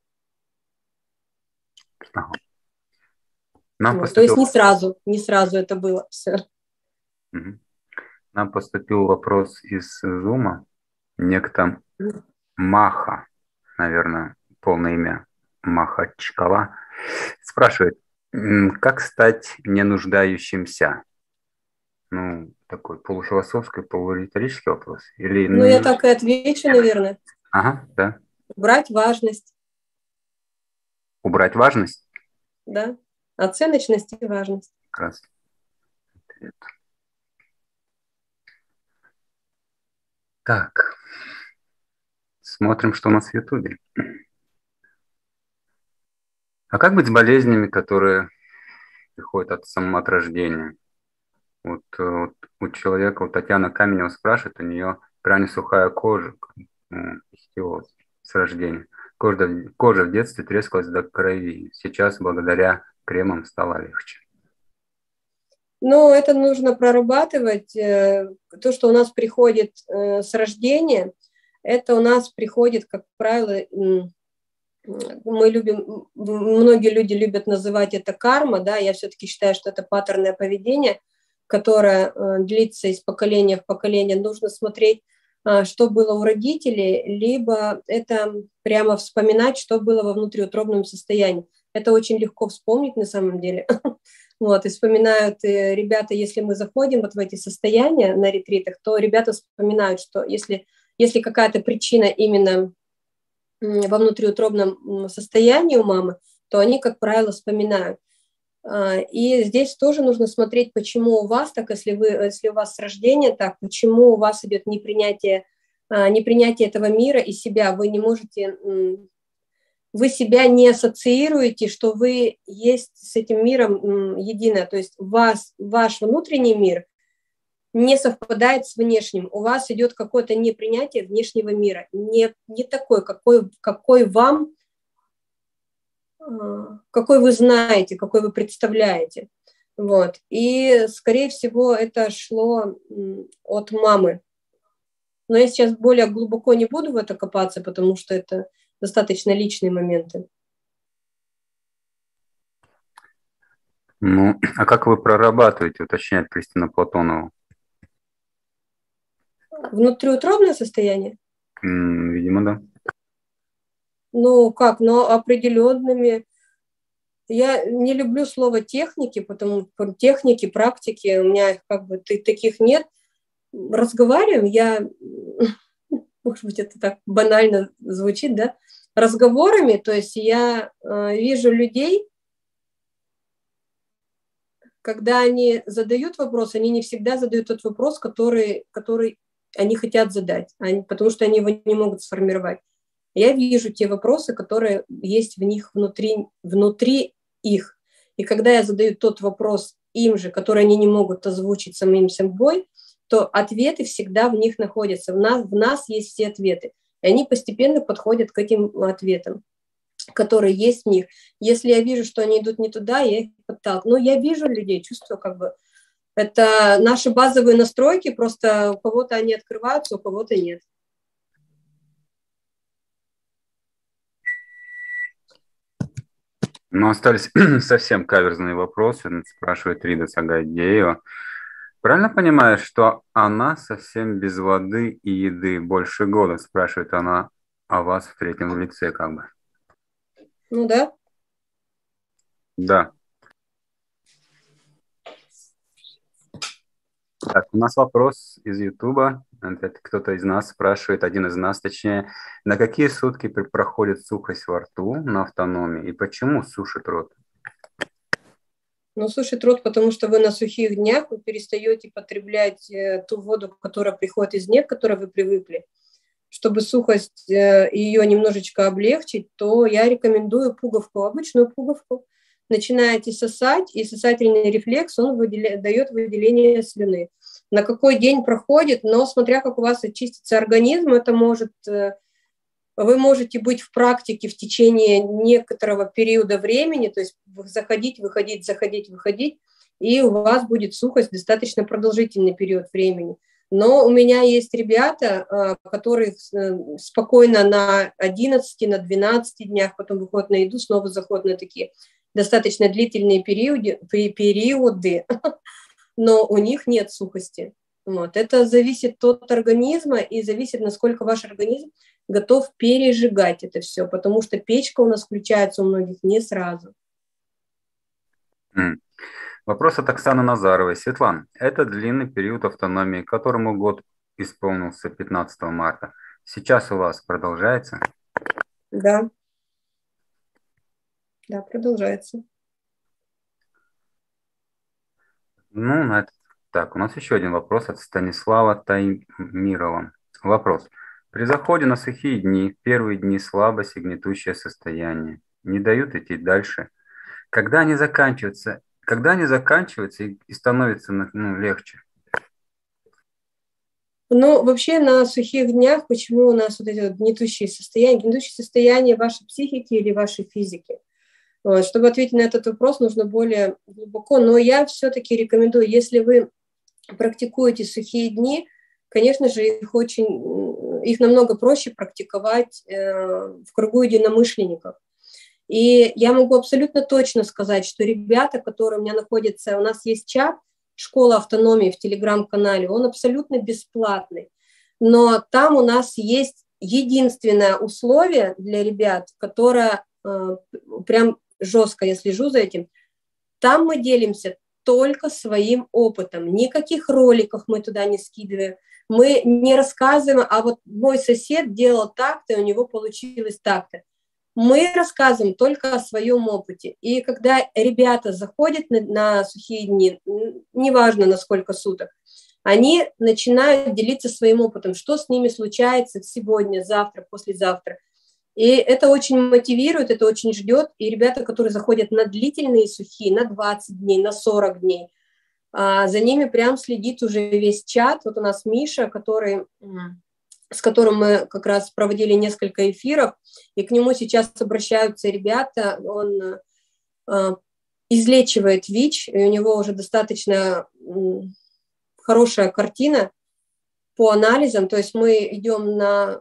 То есть не сразу это было все. Нам поступил вопрос из Зума. Некто Маха, наверное, полное имя Махачкала, спрашивает, как стать ненуждающимся? Такой полуфилософский, полуриторический вопрос. Или, я так и отвечу, наверное. Ага, да. Убрать важность. Убрать важность? Да. Оценочность и важность. Прекрасно. Так. Смотрим, что у нас в Ютубе. А как быть с болезнями, которые приходят от рождения? Вот у человека, Татьяна Каменева спрашивает, у нее крайне сухая кожа, ихтиоз с рождения. Кожа в детстве трескалась до крови. Сейчас благодаря кремам стало легче. Это нужно прорабатывать. То, что у нас приходит с рождения, это у нас приходит, как правило, многие люди любят называть это карма, да, я все-таки считаю, что это паттерное поведение, которое длится из поколения в поколение. Нужно смотреть, что было у родителей, либо это прямо вспоминать, что было во внутриутробном состоянии. Это очень легко вспомнить на самом деле. Вот, и вспоминают ребята, если мы заходим вот в эти состояния на ретритах, то ребята вспоминают, что если какая-то причина именно во внутриутробном состоянии у мамы, то они, как правило, вспоминают. И здесь тоже нужно смотреть, почему у вас так, если у вас с рождения так, почему у вас идет непринятие этого мира и себя. Вы не можете, вы себя не ассоциируете, что вы есть с этим миром единое. То есть ваш внутренний мир не совпадает с внешним. У вас идет какое-то непринятие внешнего мира, не такой, какой вы знаете, какой вы представляете. Вот. И, скорее всего, это шло от мамы. Но я сейчас более глубоко не буду в это копаться, потому что это достаточно личные моменты. Ну, а как вы прорабатываете, уточняет Кристина Платонова? Внутриутробное состояние? Видимо, да. Ну, как? Но определенными. Я не люблю слово техники, потому что техники, практики, у меня как бы таких нет. Разговариваем, может быть, это так банально звучит, да, разговорами, то есть я вижу людей, когда они задают вопрос, они не всегда задают тот вопрос, который они хотят задать, потому что они его не могут сформировать. Я вижу те вопросы, которые есть в них внутри их. И когда я задаю тот вопрос им же, который они не могут озвучить самим собой, то ответы всегда в них находятся. В нас есть все ответы. И они постепенно подходят к этим ответам, которые есть в них. Если я вижу, что они идут не туда, я их подталкиваю. Но я вижу людей, чувствую как бы. Это наши базовые настройки, просто у кого-то они открываются, у кого-то нет. Ну, остались совсем каверзные вопросы, спрашивает Рида Сагайдеева. Правильно понимаешь, что она совсем без воды и еды больше года, спрашивает она о вас в третьем лице, как бы. Ну да. Да. Так, у нас вопрос из Ютуба. Это кто-то из нас спрашивает, один из нас, точнее, на какие сутки проходит сухость во рту на автономии и почему сушит рот? Ну, сушит рот, потому что вы на сухих днях, вы перестаете потреблять ту воду, которая приходит из дней, к которой вы привыкли. Чтобы сухость ее немножечко облегчить, то я рекомендую пуговку, обычную пуговку. Начинаете сосать, и сосательный рефлекс, он дает выделение слюны. На какой день проходит, но смотря как у вас очистится организм, это может... Вы можете быть в практике в течение некоторого периода времени, то есть заходить, выходить, заходить, выходить, и у вас будет сухость достаточно продолжительный период времени. Но у меня есть ребята, которые спокойно на 11, на 12 днях, потом выходят на еду, снова заходят на такие достаточно длительные периоды, но у них нет сухости. Вот. Это зависит от организма и зависит, насколько ваш организм готов пережигать это все, потому что печка у нас включается у многих не сразу. Вопрос от Оксаны Назаровой. Светлана, это длинный период автономии, которому год исполнился 15 марта. Сейчас у вас продолжается? Да. Да, продолжается. Ну, так, у нас еще один вопрос от Станислава Таймирова. Вопрос. При заходе на сухие дни, первые дни слабость и гнетущее состояние. Не дают идти дальше. Когда они заканчиваются и становится легче? Ну, вообще на сухих днях, почему у нас вот эти вот гнетущие состояния вашей психики или вашей физики? Вот, чтобы ответить на этот вопрос, нужно более глубоко. Но я все-таки рекомендую, если вы практикуете сухие дни, конечно же, их намного проще практиковать в кругу единомышленников. И я могу абсолютно точно сказать, что ребята, которые у меня находятся, у нас есть чат «Школа автономии» в Телеграм-канале, он абсолютно бесплатный. Но там у нас есть единственное условие для ребят, которое прям жестко я слежу за этим, там мы делимся только своим опытом. Никаких роликов мы туда не скидываем. Мы не рассказываем, а вот мой сосед делал так-то, и у него получилось так-то. Мы рассказываем только о своем опыте. И когда ребята заходят на сухие дни, неважно на сколько суток, они начинают делиться своим опытом, что с ними случается сегодня, завтра, послезавтра. И это очень мотивирует, это очень ждет. И ребята, которые заходят на длительные сухие, на 20 дней, на 40 дней, за ними прям следит уже весь чат. Вот у нас Миша, с которым мы как раз проводили несколько эфиров, и к нему сейчас обращаются ребята, он излечивает ВИЧ, и у него уже достаточно хорошая картина по анализам, то есть мы идем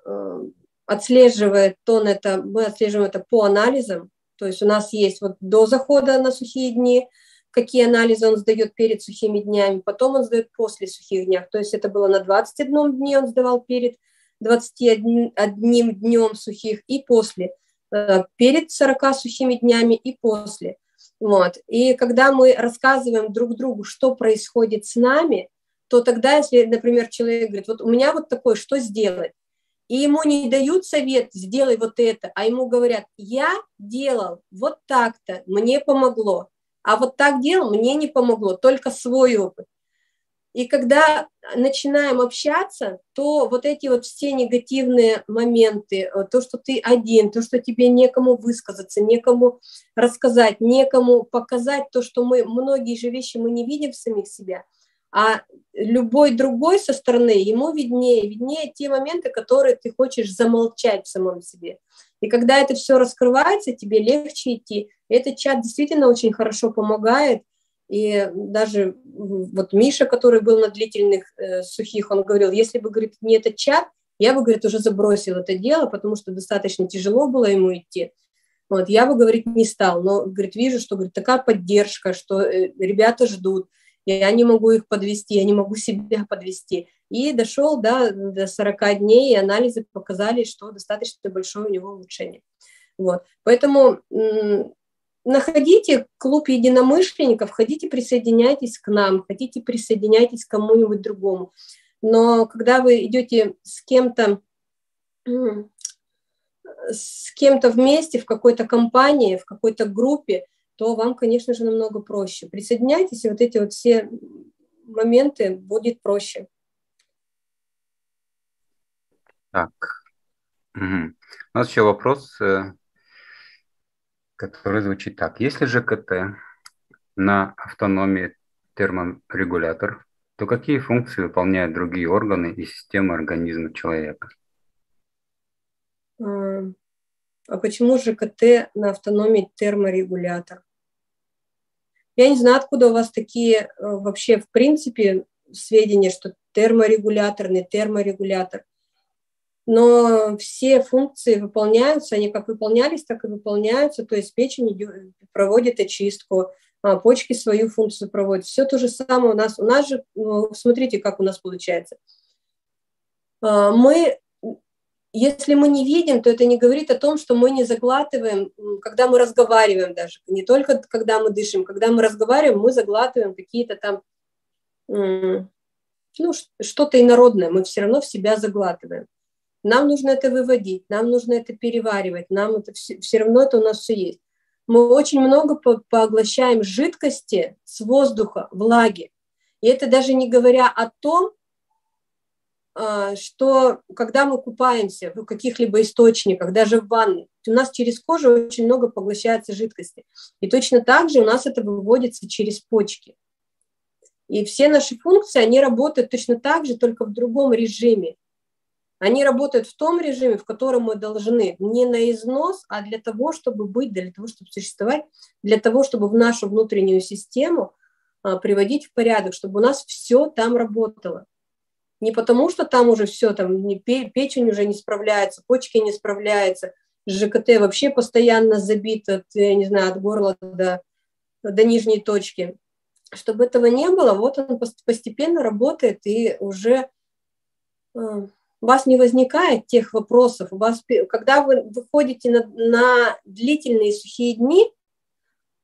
отслеживаем это по анализам, то есть у нас есть вот до захода на сухие дни, какие анализы он сдает перед сухими днями, потом он сдает после сухих днях, то есть это было на 21 дне он сдавал перед 21 днем сухих и после, перед 40 сухими днями и после. Вот. И когда мы рассказываем друг другу, что происходит с нами, то тогда, если, например, человек говорит, вот у меня вот такое, что сделать? И ему не дают совет, сделай вот это, а ему говорят, я делал вот так-то, мне помогло, а вот так делал, мне не помогло, только свой опыт. И когда начинаем общаться, то вот эти вот все негативные моменты, то, что ты один, то, что тебе некому высказаться, некому рассказать, некому показать то, что многие же вещи мы не видим в самих себя, а любой другой со стороны, ему виднее те моменты, которые ты хочешь замолчать в самом себе. И когда это все раскрывается, тебе легче идти. И этот чат действительно очень хорошо помогает. И даже вот Миша, который был на длительных сухих, он говорил, если бы, говорит, не этот чат, я бы, говорит, уже забросил это дело, потому что достаточно тяжело было ему идти. Вот, я бы, говорит, не стал, но, говорит, вижу, что, говорит, такая поддержка, что ребята ждут, я не могу их подвести, я не могу себя подвести. И дошел до 40 дней, и анализы показали, что достаточно большое у него улучшение. Вот. Поэтому находите клуб единомышленников, хотите, присоединяйтесь к нам, хотите, присоединяйтесь к кому-нибудь другому. Но когда вы идете с кем-то вместе в какой-то компании, в какой-то группе, то вам, конечно же, намного проще. Присоединяйтесь, и вот эти вот все моменты будет проще. Так. Угу. У нас еще вопрос, который звучит так. Если ЖКТ на автономии терморегулятор, то какие функции выполняют другие органы и системы организма человека? А почему ЖКТ на автономии терморегулятор? Я не знаю, откуда у вас такие вообще в принципе сведения, что терморегулятор, не терморегулятор. Но все функции выполняются, они как выполнялись, так и выполняются. То есть печень проводит очистку, почки свою функцию проводят. Все то же самое у нас. У нас же, смотрите, как у нас получается. Если мы не видим, то это не говорит о том, что мы не заглатываем, когда мы разговариваем даже. Не только когда мы дышим, когда мы разговариваем, мы заглатываем какие-то там, что-то инородное, мы все равно в себя заглатываем. Нам нужно это выводить, нам нужно это переваривать, нам это все равно это у нас все есть. Мы очень много поглощаем жидкости с воздуха, влаги. И это даже не говоря о том, что когда мы купаемся в каких-либо источниках, даже в ванной, у нас через кожу очень много поглощается жидкости. И точно так же у нас это выводится через почки. И все наши функции, они работают точно так же, только в другом режиме. Они работают в том режиме, в котором мы должны, не на износ, а для того, чтобы быть, для того, чтобы существовать, для того, чтобы в нашу внутреннюю систему приводить в порядок, чтобы у нас все там работало. Не потому, что там уже все, там печень уже не справляется, почки не справляются, ЖКТ вообще постоянно забит от, я не знаю, от горла до нижней точки. Чтобы этого не было, вот он постепенно работает, и уже у вас не возникает тех вопросов. Когда вы выходите на длительные сухие дни,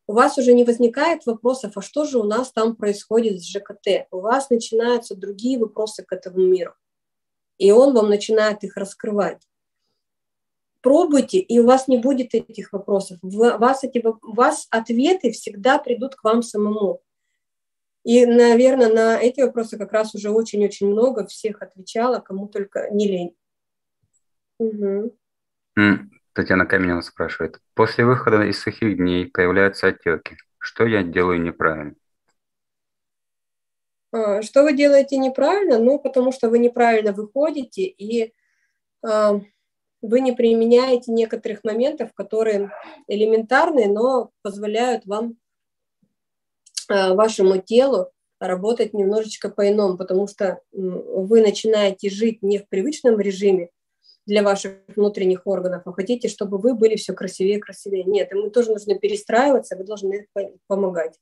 у вас уже не возникает вопросов, а что же у нас там происходит с ЖКТ? У вас начинаются другие вопросы к этому миру, и он вам начинает их раскрывать. Пробуйте, и у вас не будет этих вопросов. У вас ответы всегда придут к вам самому. И, наверное, на эти вопросы как раз уже очень-очень много всех отвечала, кому только не лень. Угу. Татьяна Каменева спрашивает. После выхода из сухих дней появляются отеки. Что я делаю неправильно? Что вы делаете неправильно? Ну, потому что вы неправильно выходите, и вы не применяете некоторых моментов, которые элементарные, но позволяют вам, вашему телу, работать немножечко по-иному, потому что вы начинаете жить не в привычном режиме для ваших внутренних органов, а хотите, чтобы вы были все красивее и красивее. Нет, им тоже нужно перестраиваться, вы должны помогать.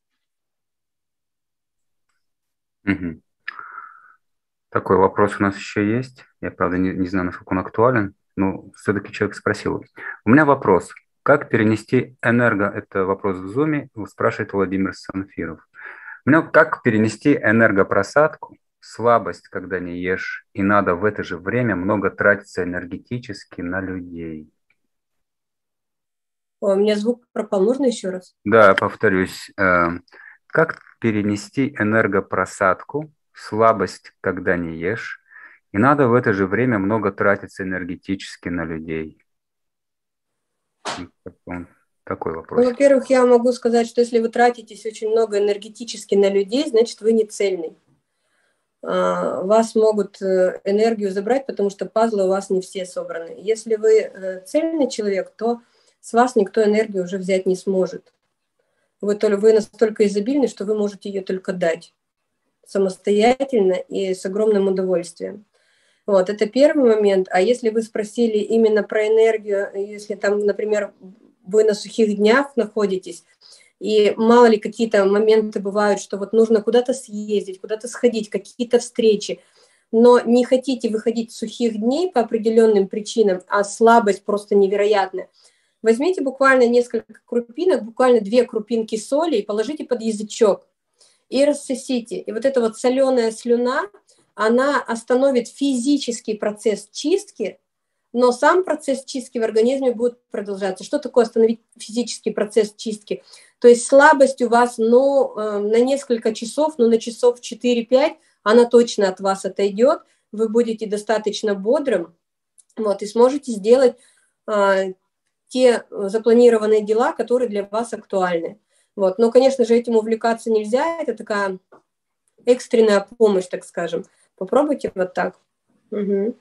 Угу. Такой вопрос у нас еще есть. Я, правда, не знаю, насколько он актуален, но все-таки человек спросил. У меня вопрос. Как перенести это вопрос в Зуме, спрашивает Владимир Санфиров. У меня как перенести энергопросадку, слабость, когда не ешь, и надо в это же время много тратиться энергетически на людей? Ой, у меня звук пропал, можно еще раз? Да, повторюсь. Как перенести энергопросадку, слабость, когда не ешь, и надо в это же время много тратиться энергетически на людей? Такой вопрос. Ну, во-первых, я могу сказать, что если вы тратитесь очень много энергетически на людей, значит, вы не цельный. Вас могут энергию забрать, потому что пазлы у вас не все собраны. Если вы цельный человек, то с вас никто энергию уже взять не сможет. Вы настолько изобильны, что вы можете ее только дать самостоятельно и с огромным удовольствием. Вот, это первый момент. А если вы спросили именно про энергию, если там, например, вы на сухих днях находитесь, и мало ли какие-то моменты бывают, что вот нужно куда-то съездить, куда-то сходить, какие-то встречи, но не хотите выходить с сухих дней по определенным причинам, а слабость просто невероятная, возьмите буквально несколько крупинок, буквально 2 крупинки соли и положите под язычок и рассосите. И вот эта вот соленая слюна, она остановит физический процесс чистки, но сам процесс чистки в организме будет продолжаться. Что такое остановить физический процесс чистки? То есть слабость у вас, на несколько часов, на часов 4-5, она точно от вас отойдет, вы будете достаточно бодрым, вот, и сможете сделать те запланированные дела, которые для вас актуальны. Вот. Но, конечно же, этим увлекаться нельзя, это такая экстренная помощь, так скажем. Попробуйте вот так. Угу.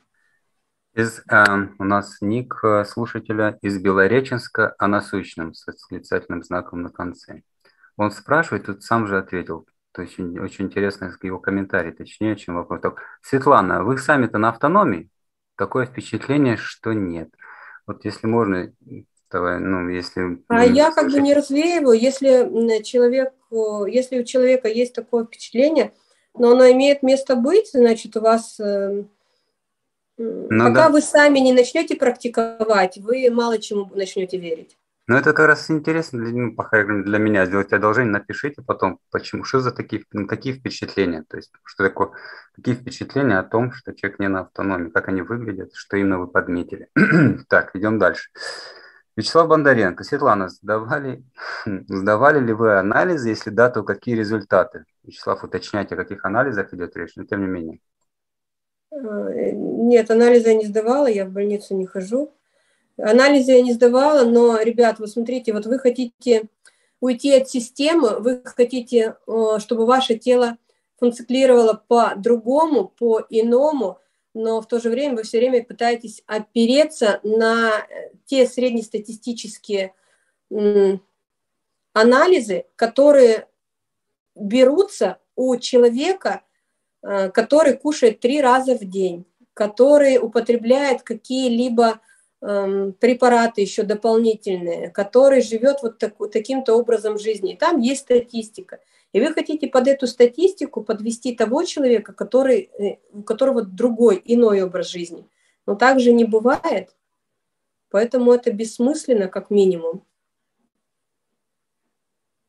У нас ник слушателя из Белореченска о насущном с восклицательным знаком на конце. Он спрашивает, тут сам же ответил. То есть очень интересно его комментарий, точнее, чем вопрос. Так, Светлана, вы сами-то на автономии? Такое впечатление, что нет. Вот если можно, давай, если... А я как бы не развеиваю, если у человека есть такое впечатление, но оно имеет место быть, значит, у вас... Пока вы сами не начнете практиковать, вы мало чему начнете верить. Ну, это как раз интересно для меня. Сделать одолжение, напишите потом, почему, что за такие впечатления. То есть, что такое, какие впечатления о том, что человек не на автономии, как они выглядят, что именно вы подметили. Так, идем дальше. Вячеслав Бондаренко. Светлана, сдавали ли вы анализы, если да, то какие результаты? Вячеслав, уточняйте, о каких анализах идет речь, но тем не менее. Нет, анализы я не сдавала, я в больницу не хожу. Анализы я не сдавала, но, ребят, вы смотрите, вот вы хотите уйти от системы, вы хотите, чтобы ваше тело функционировало по-другому, по-иному, но в то же время вы все время пытаетесь опереться на те среднестатистические анализы, которые берутся у человека, который кушает 3 раза в день, который употребляет какие-либо препараты еще дополнительные, который живет вот таким-то образом жизни. И там есть статистика. И вы хотите под эту статистику подвести того человека, у которого другой, иной образ жизни. Но так же не бывает. Поэтому это бессмысленно, как минимум.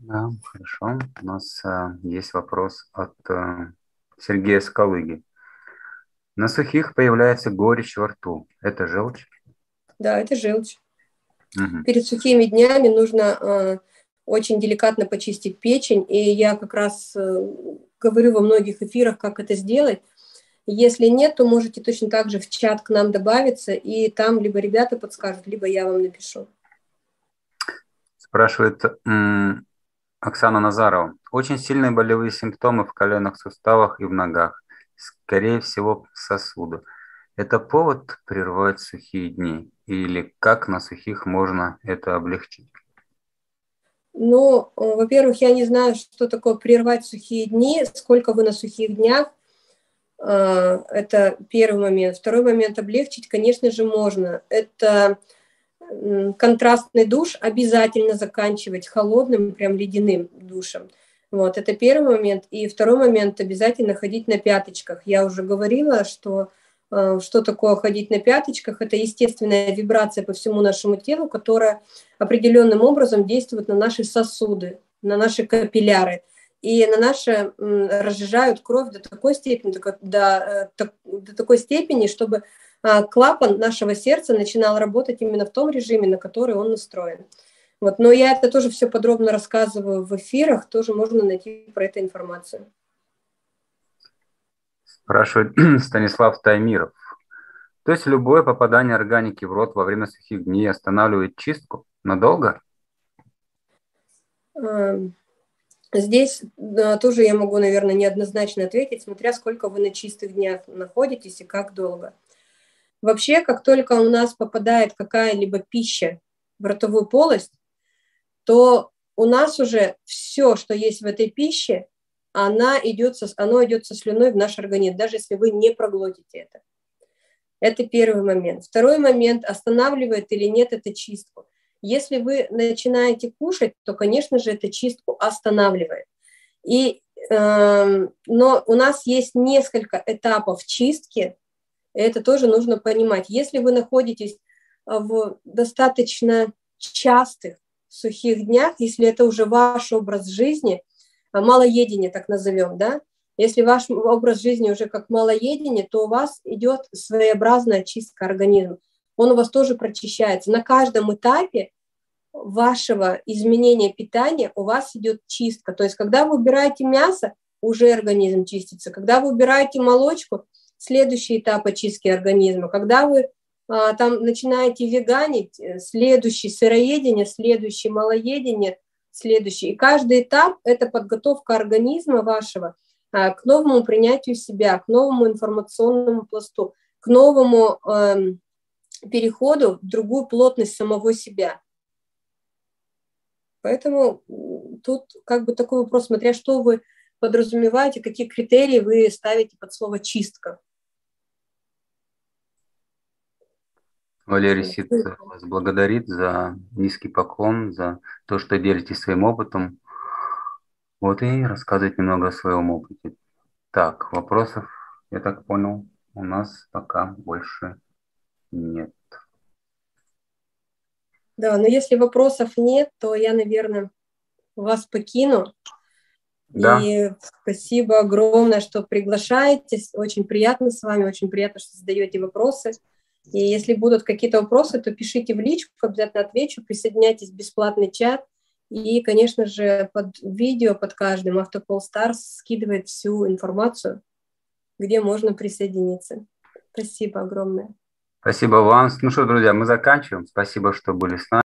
Да, хорошо. У нас есть вопрос от Сергея Скалыги. На сухих появляется горечь во рту. Это желчь? Да, это желчь. Мгм. Перед сухими днями нужно очень деликатно почистить печень, и я как раз говорю во многих эфирах, как это сделать. Если нет, то можете точно так же в чат к нам добавиться, и там либо ребята подскажут, либо я вам напишу. Спрашивает Оксана Назарова. Очень сильные болевые симптомы в коленных суставах и в ногах. Скорее всего, сосуды. Это повод прервать сухие дни? Или как на сухих можно это облегчить? Ну, во-первых, я не знаю, что такое прервать сухие дни, сколько вы на сухих днях. Это первый момент. Второй момент, облегчить, конечно же, можно. Это контрастный душ обязательно заканчивать холодным, прям ледяным душем. Вот, это первый момент. И второй момент, обязательно ходить на пяточках. Я уже говорила, что такое ходить на пяточках. Это естественная вибрация по всему нашему телу, которая определенным образом действует на наши сосуды, на наши капилляры. И на наши разжижают кровь до такой степени, до такой степени, чтобы клапан нашего сердца начинал работать именно в том режиме, на который он настроен. Вот. Но я это тоже все подробно рассказываю в эфирах, тоже можно найти про это информацию. Спрашивает Станислав Таймиров. То есть любое попадание органики в рот во время сухих дней останавливает чистку? Надолго? Здесь тоже я могу, наверное, неоднозначно ответить, смотря сколько вы на чистых днях находитесь и как долго. Вообще, как только у нас попадает какая-либо пища в ротовую полость, то у нас уже все, что есть в этой пище, оно идет со слюной в наш организм, даже если вы не проглотите это. Это первый момент. Второй момент, останавливает или нет это чистку. Если вы начинаете кушать, то, конечно же, это чистку останавливает. Но у нас есть несколько этапов чистки, это тоже нужно понимать. Если вы находитесь в достаточно частых сухих днях, если это уже ваш образ жизни, малоедение так назовем, да, если ваш образ жизни уже как малоедение, то у вас идет своеобразная чистка организма. Он у вас тоже прочищается. На каждом этапе вашего изменения питания у вас идет чистка. То есть, когда вы убираете мясо, уже организм чистится. Когда вы убираете молочку, следующий этап очистки организма. Когда вы там начинаете веганить, следующий сыроедение, следующий малоедение, следующий. И каждый этап – это подготовка организма вашего к новому принятию себя, к новому информационному пласту, к новому переходу в другую плотность самого себя. Поэтому тут как бы такой вопрос, смотря что вы подразумеваете, какие критерии вы ставите под слово «чистка». Валерий Сид вас благодарит за низкий поклон, за то, что делитесь своим опытом. Вот и рассказывать немного о своем опыте. Так, вопросов, я так понял, у нас пока больше нет. Да, но если вопросов нет, то я, наверное, вас покину. Да, И спасибо огромное, что приглашаете. Очень приятно с вами, очень приятно, что задаете вопросы. И если будут какие-то вопросы, то пишите в личку, обязательно отвечу. Присоединяйтесь в бесплатный чат. И, конечно же, под видео, под каждым Автопол Старс скидывает всю информацию, где можно присоединиться. Спасибо огромное. спасибо вам. Ну что, друзья, мы заканчиваем. Спасибо, что были с нами.